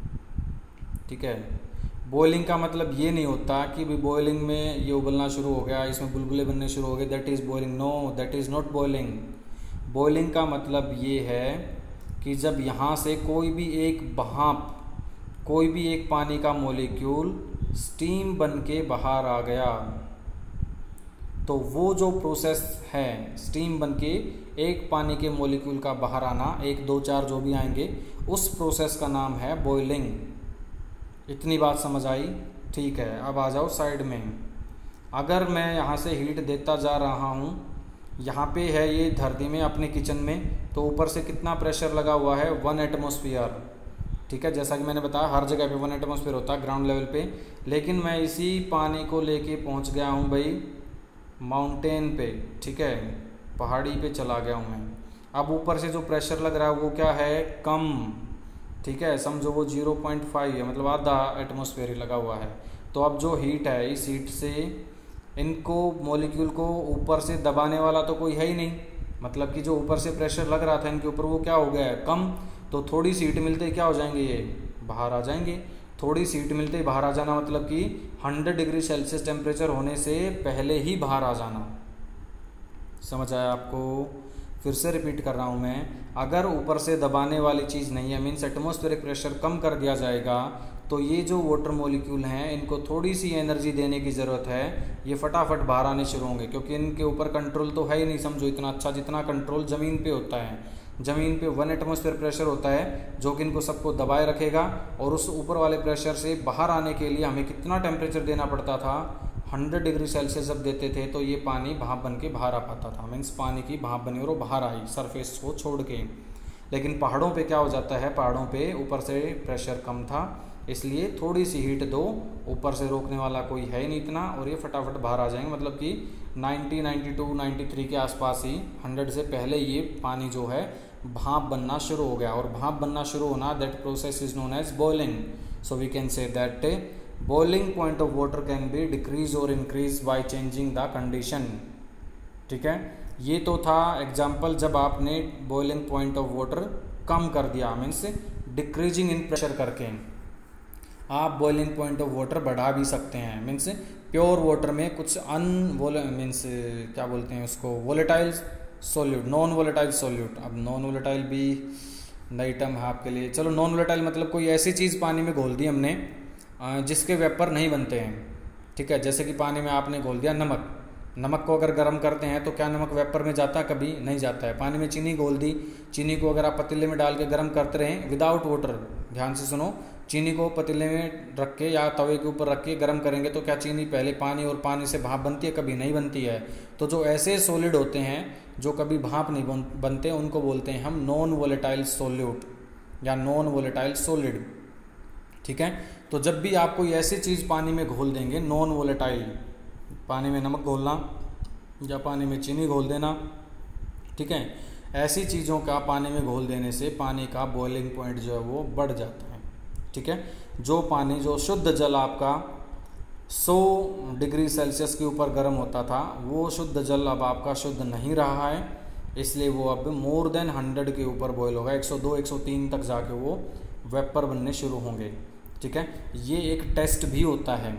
S1: ठीक है, बॉइलिंग का मतलब ये नहीं होता कि भी बॉइलिंग में ये उबलना शुरू हो गया, इसमें बुलबुले बनने शुरू हो गए, that is boiling. No, that is not boiling. Boiling का मतलब ये है कि जब यहाँ से कोई भी एक पानी का मॉलिक्यूल स्टीम बन के बाहर आ गया, तो वो जो प्रोसेस है स्टीम बन के एक पानी के मॉलिक्यूल का बाहर आना, 1 2 4 जो भी आएंगे, उस प्रोसेस का नाम है बॉइलिंग। इतनी बात समझ आई? ठीक है, अब आ जाओ साइड में। अगर मैं यहाँ से हीट देता जा रहा हूँ, यहाँ पे है ये धरती में अपने किचन में, तो ऊपर से कितना प्रेशर लगा हुआ है, 1 एटमॉस्फेयर। ठीक है, जैसा कि मैंने बताया हर जगह पे 1 एटमॉस्फेयर होता है ग्राउंड लेवल पे, लेकिन मैं इसी पानी को लेके पहुँच गया हूँ भाई माउंटेन पे। ठीक है, पहाड़ी पे चला गया हूँ मैं। अब ऊपर से जो प्रेशर लग रहा है वो क्या है, कम। ठीक है, समझो वो 0.5 है, मतलब आधा एटमॉस्फेयर ही लगा हुआ है। तो अब जो हीट है, इस हीट से इनको मॉलिक्यूल को ऊपर से दबाने वाला तो कोई है ही नहीं, मतलब कि जो ऊपर से प्रेशर लग रहा था इनके ऊपर वो क्या हो गया है, कम। तो थोड़ी सी हीट मिलते ही क्या हो जाएंगे, ये बाहर आ जाएंगे। थोड़ी सी हीट मिलते ही बाहर आ जाना मतलब कि 100 डिग्री सेल्सियस टेम्परेचर होने से पहले ही बाहर आ जाना। समझ आया आपको? फिर से रिपीट कर रहा हूँ मैं, अगर ऊपर से दबाने वाली चीज़ नहीं है, मीन्स एटमॉस्फेरिक प्रेशर कम कर दिया जाएगा, तो ये जो वाटर मॉलिक्यूल हैं इनको थोड़ी सी एनर्जी देने की ज़रूरत है, ये फटाफट बाहर आने शुरू होंगे, क्योंकि इनके ऊपर कंट्रोल तो है ही नहीं, समझो इतना अच्छा, जितना कंट्रोल ज़मीन पे होता है। ज़मीन पे 1 एटमॉस्फेयर प्रेशर होता है जो कि इनको सबको दबाए रखेगा, और उस ऊपर वाले प्रेशर से बाहर आने के लिए हमें कितना टेम्परेचर देना पड़ता था, 100 डिग्री सेल्सियस जब देते थे तो ये पानी भाप बन के बाहर आ पाता था, मीन्स पानी की भाप बनी और वो बाहर आई सरफेस को छोड़ के। लेकिन पहाड़ों पे क्या हो जाता है, पहाड़ों पे ऊपर से प्रेशर कम था, इसलिए थोड़ी सी हीट दो, ऊपर से रोकने वाला कोई है नहीं इतना, और ये फटाफट बाहर आ जाएंगे। मतलब कि 90, 92, 93 के आसपास ही, 100 से पहले ये पानी जो है भाप बनना शुरू हो गया। और भाप बनना शुरू होना, that process is known as boiling. So we can say that boiling point of water can be decrease और increase by changing the condition. ठीक है, ये तो था एग्जाम्पल जब आपने बॉइलिंग पॉइंट ऑफ वाटर कम कर दिया, मीन्स डिक्रीजिंग इन प्रेशर करके। आप बॉइलिंग पॉइंट ऑफ वाटर बढ़ा भी सकते हैं, मीन्स प्योर वाटर में कुछ मीन्स क्या बोलते हैं उसको, volatile solute, non volatile solute. अब नॉन वोलेटाइल भी नई टर्म है आपके लिए। चलो, नॉन वोलेटाइल मतलब कोई ऐसी चीज़ पानी में घोल दी हमने जिसके वेपर नहीं बनते हैं। ठीक है, जैसे कि पानी में आपने घोल दिया नमक, नमक को अगर गर्म करते हैं तो क्या नमक वेपर में जाता है? कभी नहीं जाता है। पानी में चीनी घोल दी, चीनी को अगर आप पतीले में डाल के गर्म करते रहें विदाउट वाटर, ध्यान से सुनो, चीनी को पतीले में रख के या तवे के ऊपर रख के गर्म करेंगे तो क्या चीनी पहले पानी और पानी से भाप बनती है? कभी नहीं बनती है। तो जो ऐसे सॉलिड होते हैं जो कभी भाप नहीं बनते, उनको बोलते हैं हम नॉन वोलेटाइल सोल्यूट या नॉन वोलेटाइल सॉलिड। ठीक है, तो जब भी आप कोई ऐसी चीज़ पानी में घोल देंगे नॉन वोलेटाइल, पानी में नमक घोलना या पानी में चीनी घोल देना, ठीक है, ऐसी चीज़ों का पानी में घोल देने से पानी का बॉइलिंग पॉइंट जो है वो बढ़ जाता है। ठीक है, जो पानी, जो शुद्ध जल आपका 100 डिग्री सेल्सियस के ऊपर गर्म होता था, वो शुद्ध जल अब आपका शुद्ध नहीं रहा है, इसलिए वो अब मोर देन 100 के ऊपर बॉयल होगा। 102, 103 तक जाके वो वेपर बनने शुरू होंगे। ठीक है, ये एक टेस्ट भी होता है,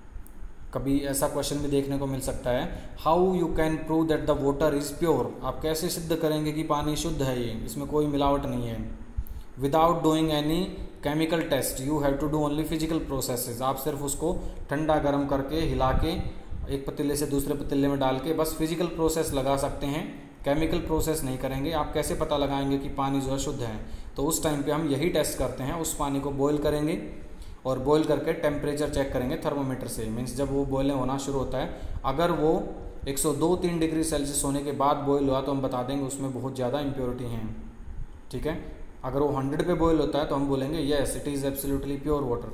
S1: कभी ऐसा क्वेश्चन भी देखने को मिल सकता है, how you can prove that the water is pure. आप कैसे सिद्ध करेंगे कि पानी शुद्ध है, ये इसमें कोई मिलावट नहीं है। Without doing any chemical test, you have to do only physical processes. आप सिर्फ उसको ठंडा गर्म करके, हिला के, एक पतीले से दूसरे पतीले में डाल के बस फिजिकल प्रोसेस लगा सकते हैं, केमिकल प्रोसेस नहीं करेंगे। आप कैसे पता लगाएंगे कि पानी जो है शुद्ध है? तो उस टाइम पे हम यही टेस्ट करते हैं, उस पानी को बॉयल करेंगे और बॉयल करके टेम्परेचर चेक करेंगे थर्मोमीटर से, मीन्स जब वो बॉयल होना शुरू होता है, अगर वो 102-3 डिग्री सेल्सियस होने के बाद बॉयल हुआ तो हम बता देंगे उसमें बहुत ज़्यादा इम्प्योरिटी हैं। ठीक है, अगर वो 100 पे बॉयल होता है तो हम बोलेंगे yes it is absolutely pure water.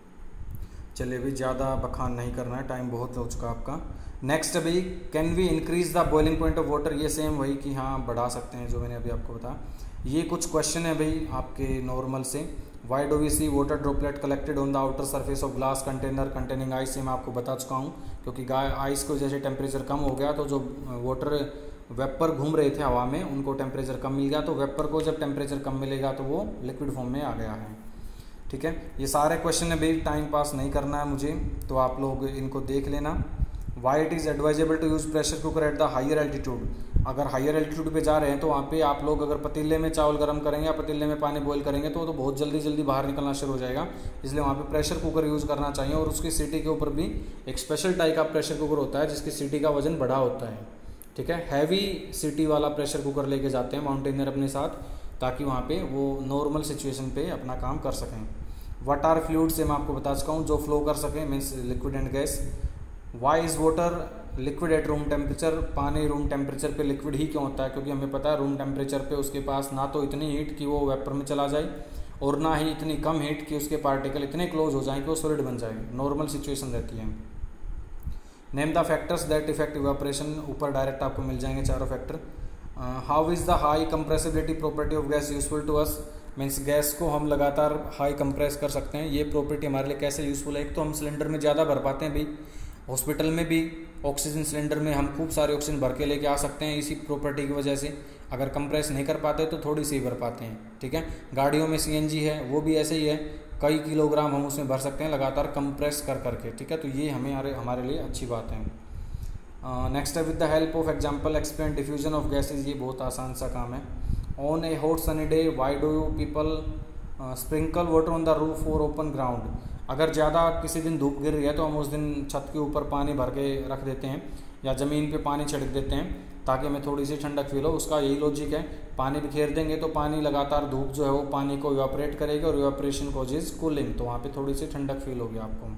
S1: चलिए, अभी ज़्यादा बखान नहीं करना है, टाइम बहुत हो चुका आपका। नेक्स्ट अभी, can we increase the boiling point of water. ये सेम वही कि हाँ बढ़ा सकते हैं, जो मैंने अभी आपको बताया। ये कुछ क्वेश्चन है भाई आपके नॉर्मल से। Why do we see water droplet collected on the outer surface of glass container containing ice, से मैं आपको बता चुका हूँ, क्योंकि आइस को जैसे टेम्परेचर कम हो गया तो जो वाटर वेपर घूम रहे थे हवा में उनको टेम्परेचर कम मिल गया, तो वेपर को जब टेम्परेचर कम मिलेगा तो वो लिक्विड फॉर्म में आ गया है। ठीक है, ये सारे क्वेश्चन है भाई, टाइम पास नहीं करना है मुझे, तो आप लोग इनको देख लेना। Why it is advisable to use pressure cooker at the higher altitude. अगर हायर एल्टीट्यूड पे जा रहे हैं तो वहाँ पे आप लोग अगर पतीले में चावल गर्म करेंगे या पतीले में पानी बॉईल करेंगे तो बहुत जल्दी बाहर निकलना शुरू हो जाएगा, इसलिए वहाँ पे प्रेशर कुकर यूज़ करना चाहिए। और उसकी सीटी के ऊपर भी एक स्पेशल टाइप का प्रेशर कुकर होता है जिसकी सीटी का वजन बड़ा होता है। ठीक है, हैवी सीटी वाला प्रेशर कुकर लेके जाते हैं माउंटेनियर अपने साथ, ताकि वहाँ पे वो नॉर्मल सिचुएशन पे अपना काम कर सकें। व्हाट आर फ्लूइड, से मैं आपको बता चुका हूँ, जो फ्लो कर सकें, means liquid and gas. Why is water liquid at room temperature. पानी रूम टेम्परेचर पे लिक्विड ही क्यों होता है? क्योंकि हमें पता है रूम टेम्परेचर पे उसके पास ना तो इतनी हीट कि वो वेपर में चला जाए, और ना ही इतनी कम हीट कि उसके पार्टिकल इतने क्लोज हो जाएं कि वो सॉलिड बन जाए। नॉर्मल सिचुएशन रहती है। Name the factors that effect evaporation, ऊपर डायरेक्ट आपको मिल जाएंगे चारों factor. How is the high compressibility property of gas useful to us. Means gas को हम लगातार हाई कंप्रेस कर सकते हैं, ये प्रॉपर्टी हमारे लिए कैसे यूज़फुल है? एक तो हम सिलेंडर में ज़्यादा भर पाते हैं भाई, हॉस्पिटल में भी ऑक्सीजन सिलेंडर में हम खूब सारे ऑक्सीजन भर के लेके आ सकते हैं इसी प्रॉपर्टी की वजह से। अगर कंप्रेस नहीं कर पाते तो थोड़ी सी भर पाते हैं। ठीक है, गाड़ियों में CNG है, वो भी ऐसे ही है, कई किलोग्राम हम उसमें भर सकते हैं लगातार कंप्रेस कर करके। ठीक है, तो ये हमारे लिए अच्छी बात है। नेक्स्ट है with the help of example explain diffusion of gases, ये बहुत आसान सा काम है। On a hot sunny day why do you people sprinkle water on the roof और ओपन ग्राउंड। अगर ज़्यादा किसी दिन धूप गिर रही है तो हम उस दिन छत के ऊपर पानी भर के रख देते हैं या ज़मीन पे पानी छिड़क देते हैं ताकि हमें थोड़ी सी ठंडक फील हो। उसका यही लॉजिक है, पानी बिखेर देंगे तो पानी लगातार धूप जो है वो पानी को इवापोरेट करेगी और इवापोरेशन कॉजेज कूलिंग, तो वहाँ पे थोड़ी सी ठंडक फील होगी आपको।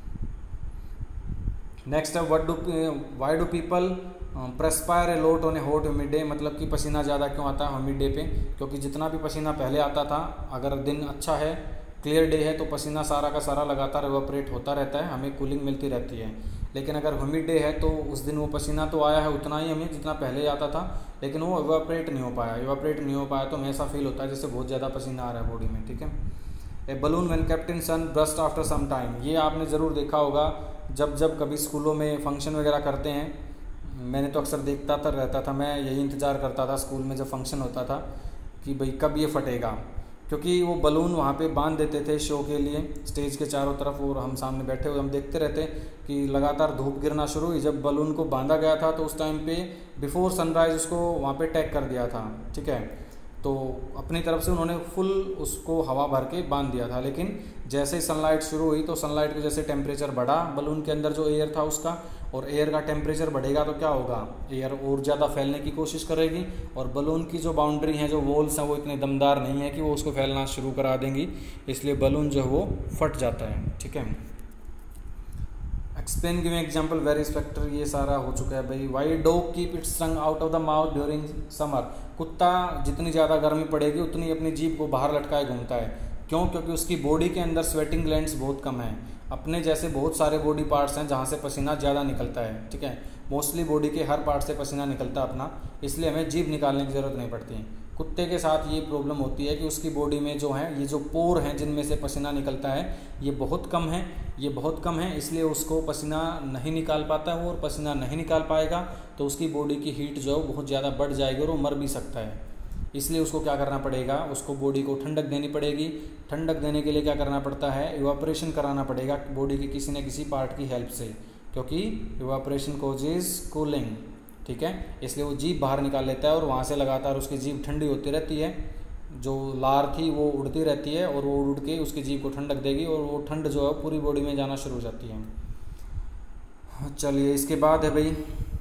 S1: नेक्स्ट है why do people perspire a lot on a hot humid day, मतलब कि पसीना ज़्यादा क्यों आता है ह्यूमिड डे पे, क्योंकि जितना भी पसीना पहले आता था, अगर दिन अच्छा है क्लियर डे है तो पसीना सारा का सारा लगातार इवापोरेट होता रहता है, हमें कूलिंग मिलती रहती है। लेकिन अगर ह्यूमिड डे है तो उस दिन वो पसीना तो आया है उतना ही हमें जितना पहले आता था, लेकिन वो इवापोरेट नहीं हो पाया तो हमें ऐसा फील होता है जैसे बहुत ज़्यादा पसीना आ रहा है बॉडी में, ठीक है। A balloon when kept in sun burst after some time, ये आपने ज़रूर देखा होगा जब कभी स्कूलों में फंक्शन वगैरह करते हैं, मैंने तो अक्सर देखता था रहता था, मैं यही इंतज़ार करता था स्कूल में जब फंक्शन होता था कि भाई कब ये फटेगा, क्योंकि वो बलून वहाँ पे बांध देते थे शो के लिए स्टेज के चारों तरफ, और हम सामने बैठे हुए हम देखते रहते कि लगातार धूप गिरना शुरू हुई। जब बलून को बांधा गया था तो उस टाइम पे बिफोर सनराइज़ उसको वहाँ पे टैग कर दिया था, ठीक है, तो अपनी तरफ से उन्होंने फुल उसको हवा भर के बांध दिया था। लेकिन जैसे ही सनलाइट शुरू हुई तो सनलाइट की वजह से टेम्परेचर बढ़ा बलून के अंदर जो एयर था उसका, और एयर का टेम्परेचर बढ़ेगा तो क्या होगा, एयर और ज़्यादा फैलने की कोशिश करेगी, और बलून की जो बाउंड्री हैं जो वॉल्स हैं वो इतने दमदार नहीं है कि वो उसको फैलना शुरू करा देंगी, इसलिए बलून जो है वो फट जाता है, ठीक है। Explain giving example various factor, ये सारा हो चुका है भाई। Why dog keep its tongue out of the mouth during summer, कुत्ता जितनी ज़्यादा गर्मी पड़ेगी उतनी अपनी जीभ को बाहर लटकाए घूमता है, क्यों, क्योंकि उसकी बॉडी के अंदर स्वेटिंग ग्लैंड्स बहुत कम है। अपने जैसे बहुत सारे बॉडी पार्ट्स हैं जहाँ से पसीना ज़्यादा निकलता है, ठीक है, मोस्टली बॉडी के हर पार्ट से पसीना निकलता है अपना, इसलिए हमें जीभ निकालने की ज़रूरत नहीं पड़ती। कुत्ते के साथ ये प्रॉब्लम होती है कि उसकी बॉडी में जो है ये जो पोर हैं जिनमें से पसीना निकलता है ये बहुत कम है, इसलिए उसको पसीना नहीं निकाल पाता है, और पसीना नहीं निकाल पाएगा तो उसकी बॉडी की हीट जो है बहुत ज़्यादा बढ़ जाएगी और वो मर भी सकता है। इसलिए उसको क्या करना पड़ेगा, उसको बॉडी को ठंडक देनी पड़ेगी। ठंडक देने के लिए क्या करना पड़ता है, इवापोरेशन कराना पड़ेगा बॉडी के किसी न किसी पार्ट की हेल्प से, क्योंकि इवापोरेशन कॉजेज कूलिंग, ठीक है, इसलिए वो जीभ बाहर निकाल लेता है और वहाँ से लगातार उसकी जीभ ठंडी होती रहती है, जो लार थी वो उड़ती रहती है और वो उड़ के उसकी जीभ को ठंडक देगी और वो ठंड जो है पूरी बॉडी में जाना शुरू हो जाती है। चलिए इसके बाद है भाई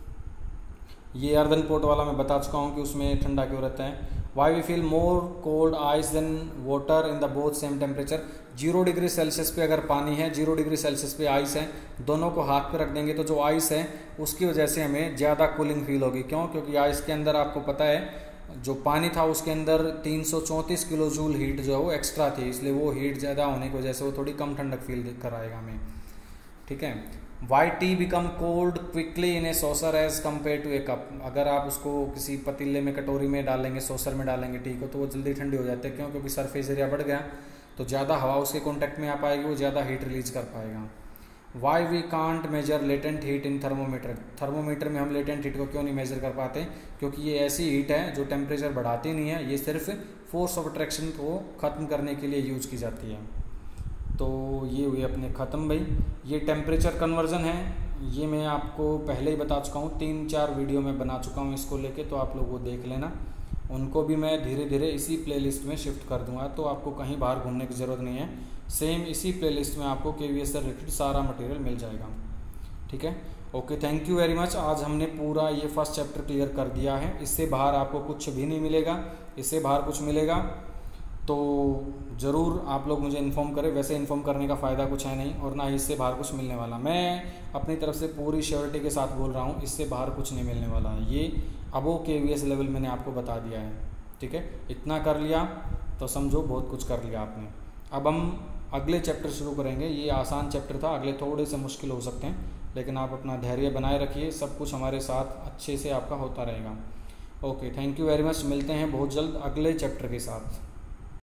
S1: ये अर्दन पोर्ट वाला मैं बता चुका हूँ कि उसमें ठंडा क्यों रहता है। Why we feel more cold ice than water in the both same temperature, 0 degree Celsius पे अगर पानी है 0 डिग्री सेल्सियस पे आइस है, दोनों को हाथ पे रख देंगे तो जो आइस है उसकी वजह से हमें ज़्यादा कूलिंग फील होगी, क्यों, क्योंकि आइस के अंदर आपको पता है जो पानी था उसके अंदर 334 किलो जूल हीट जो है वो एक्स्ट्रा थी, इसलिए वो हीट ज़्यादा होने की वजह से वो थोड़ी कम ठंडक फील कराएगा हमें, ठीक है। Why tea become cold quickly in a saucer as compare to a cup, अगर आप उसको किसी पतीले में कटोरी में डालेंगे सॉसर में डालेंगे टी को तो वो जल्दी ठंडी हो जाती है, क्यों, क्योंकि सरफेस एरिया बढ़ गया तो ज़्यादा हवा उसके कॉन्टैक्ट में आ पाएगी, वो ज़्यादा हीट रिलीज कर पाएगा। Why we can't measure latent heat in thermometer, thermometer में हम लेटेंट हीट को क्यों नहीं मेजर कर पाते, क्योंकि ये ऐसी हीट है जो टेम्परेचर बढ़ाती नहीं है, ये सिर्फ फोर्स ऑफ अट्रैक्शन को ख़त्म करने के लिए यूज की जाती है। तो ये हुई अपने ख़त्म भाई। ये टेम्परेचर कन्वर्जन है, ये मैं आपको पहले ही बता चुका हूँ, 3-4 वीडियो में बना चुका हूँ इसको लेके, तो आप लोग वो देख लेना, उनको भी मैं धीरे धीरे इसी प्लेलिस्ट में शिफ्ट कर दूंगा, तो आपको कहीं बाहर घूमने की ज़रूरत नहीं है, सेम इसी प्लेलिस्ट में आपको KVS से रिलेटेड सारा मटेरियल मिल जाएगा, ठीक है। Okay, thank you very much. आज हमने पूरा ये फर्स्ट चैप्टर क्लियर कर दिया है, इससे बाहर आपको कुछ भी नहीं मिलेगा, इससे बाहर कुछ मिलेगा तो ज़रूर आप लोग मुझे इन्फॉर्म करें, वैसे इन्फॉर्म करने का फ़ायदा कुछ है नहीं और ना ही इससे बाहर कुछ मिलने वाला, मैं अपनी तरफ से पूरी श्योरिटी के साथ बोल रहा हूँ, इससे बाहर कुछ नहीं मिलने वाला है। ये अबो KVS लेवल मैंने आपको बता दिया है, ठीक है, इतना कर लिया तो समझो बहुत कुछ कर लिया आपने। अब हम अगले चैप्टर शुरू करेंगे, ये आसान चैप्टर था, अगले थोड़े से मुश्किल हो सकते हैं, लेकिन आप अपना धैर्य बनाए रखिए, सब कुछ हमारे साथ अच्छे से आपका होता रहेगा। Okay, thank you very much, मिलते हैं बहुत जल्द अगले चैप्टर के साथ।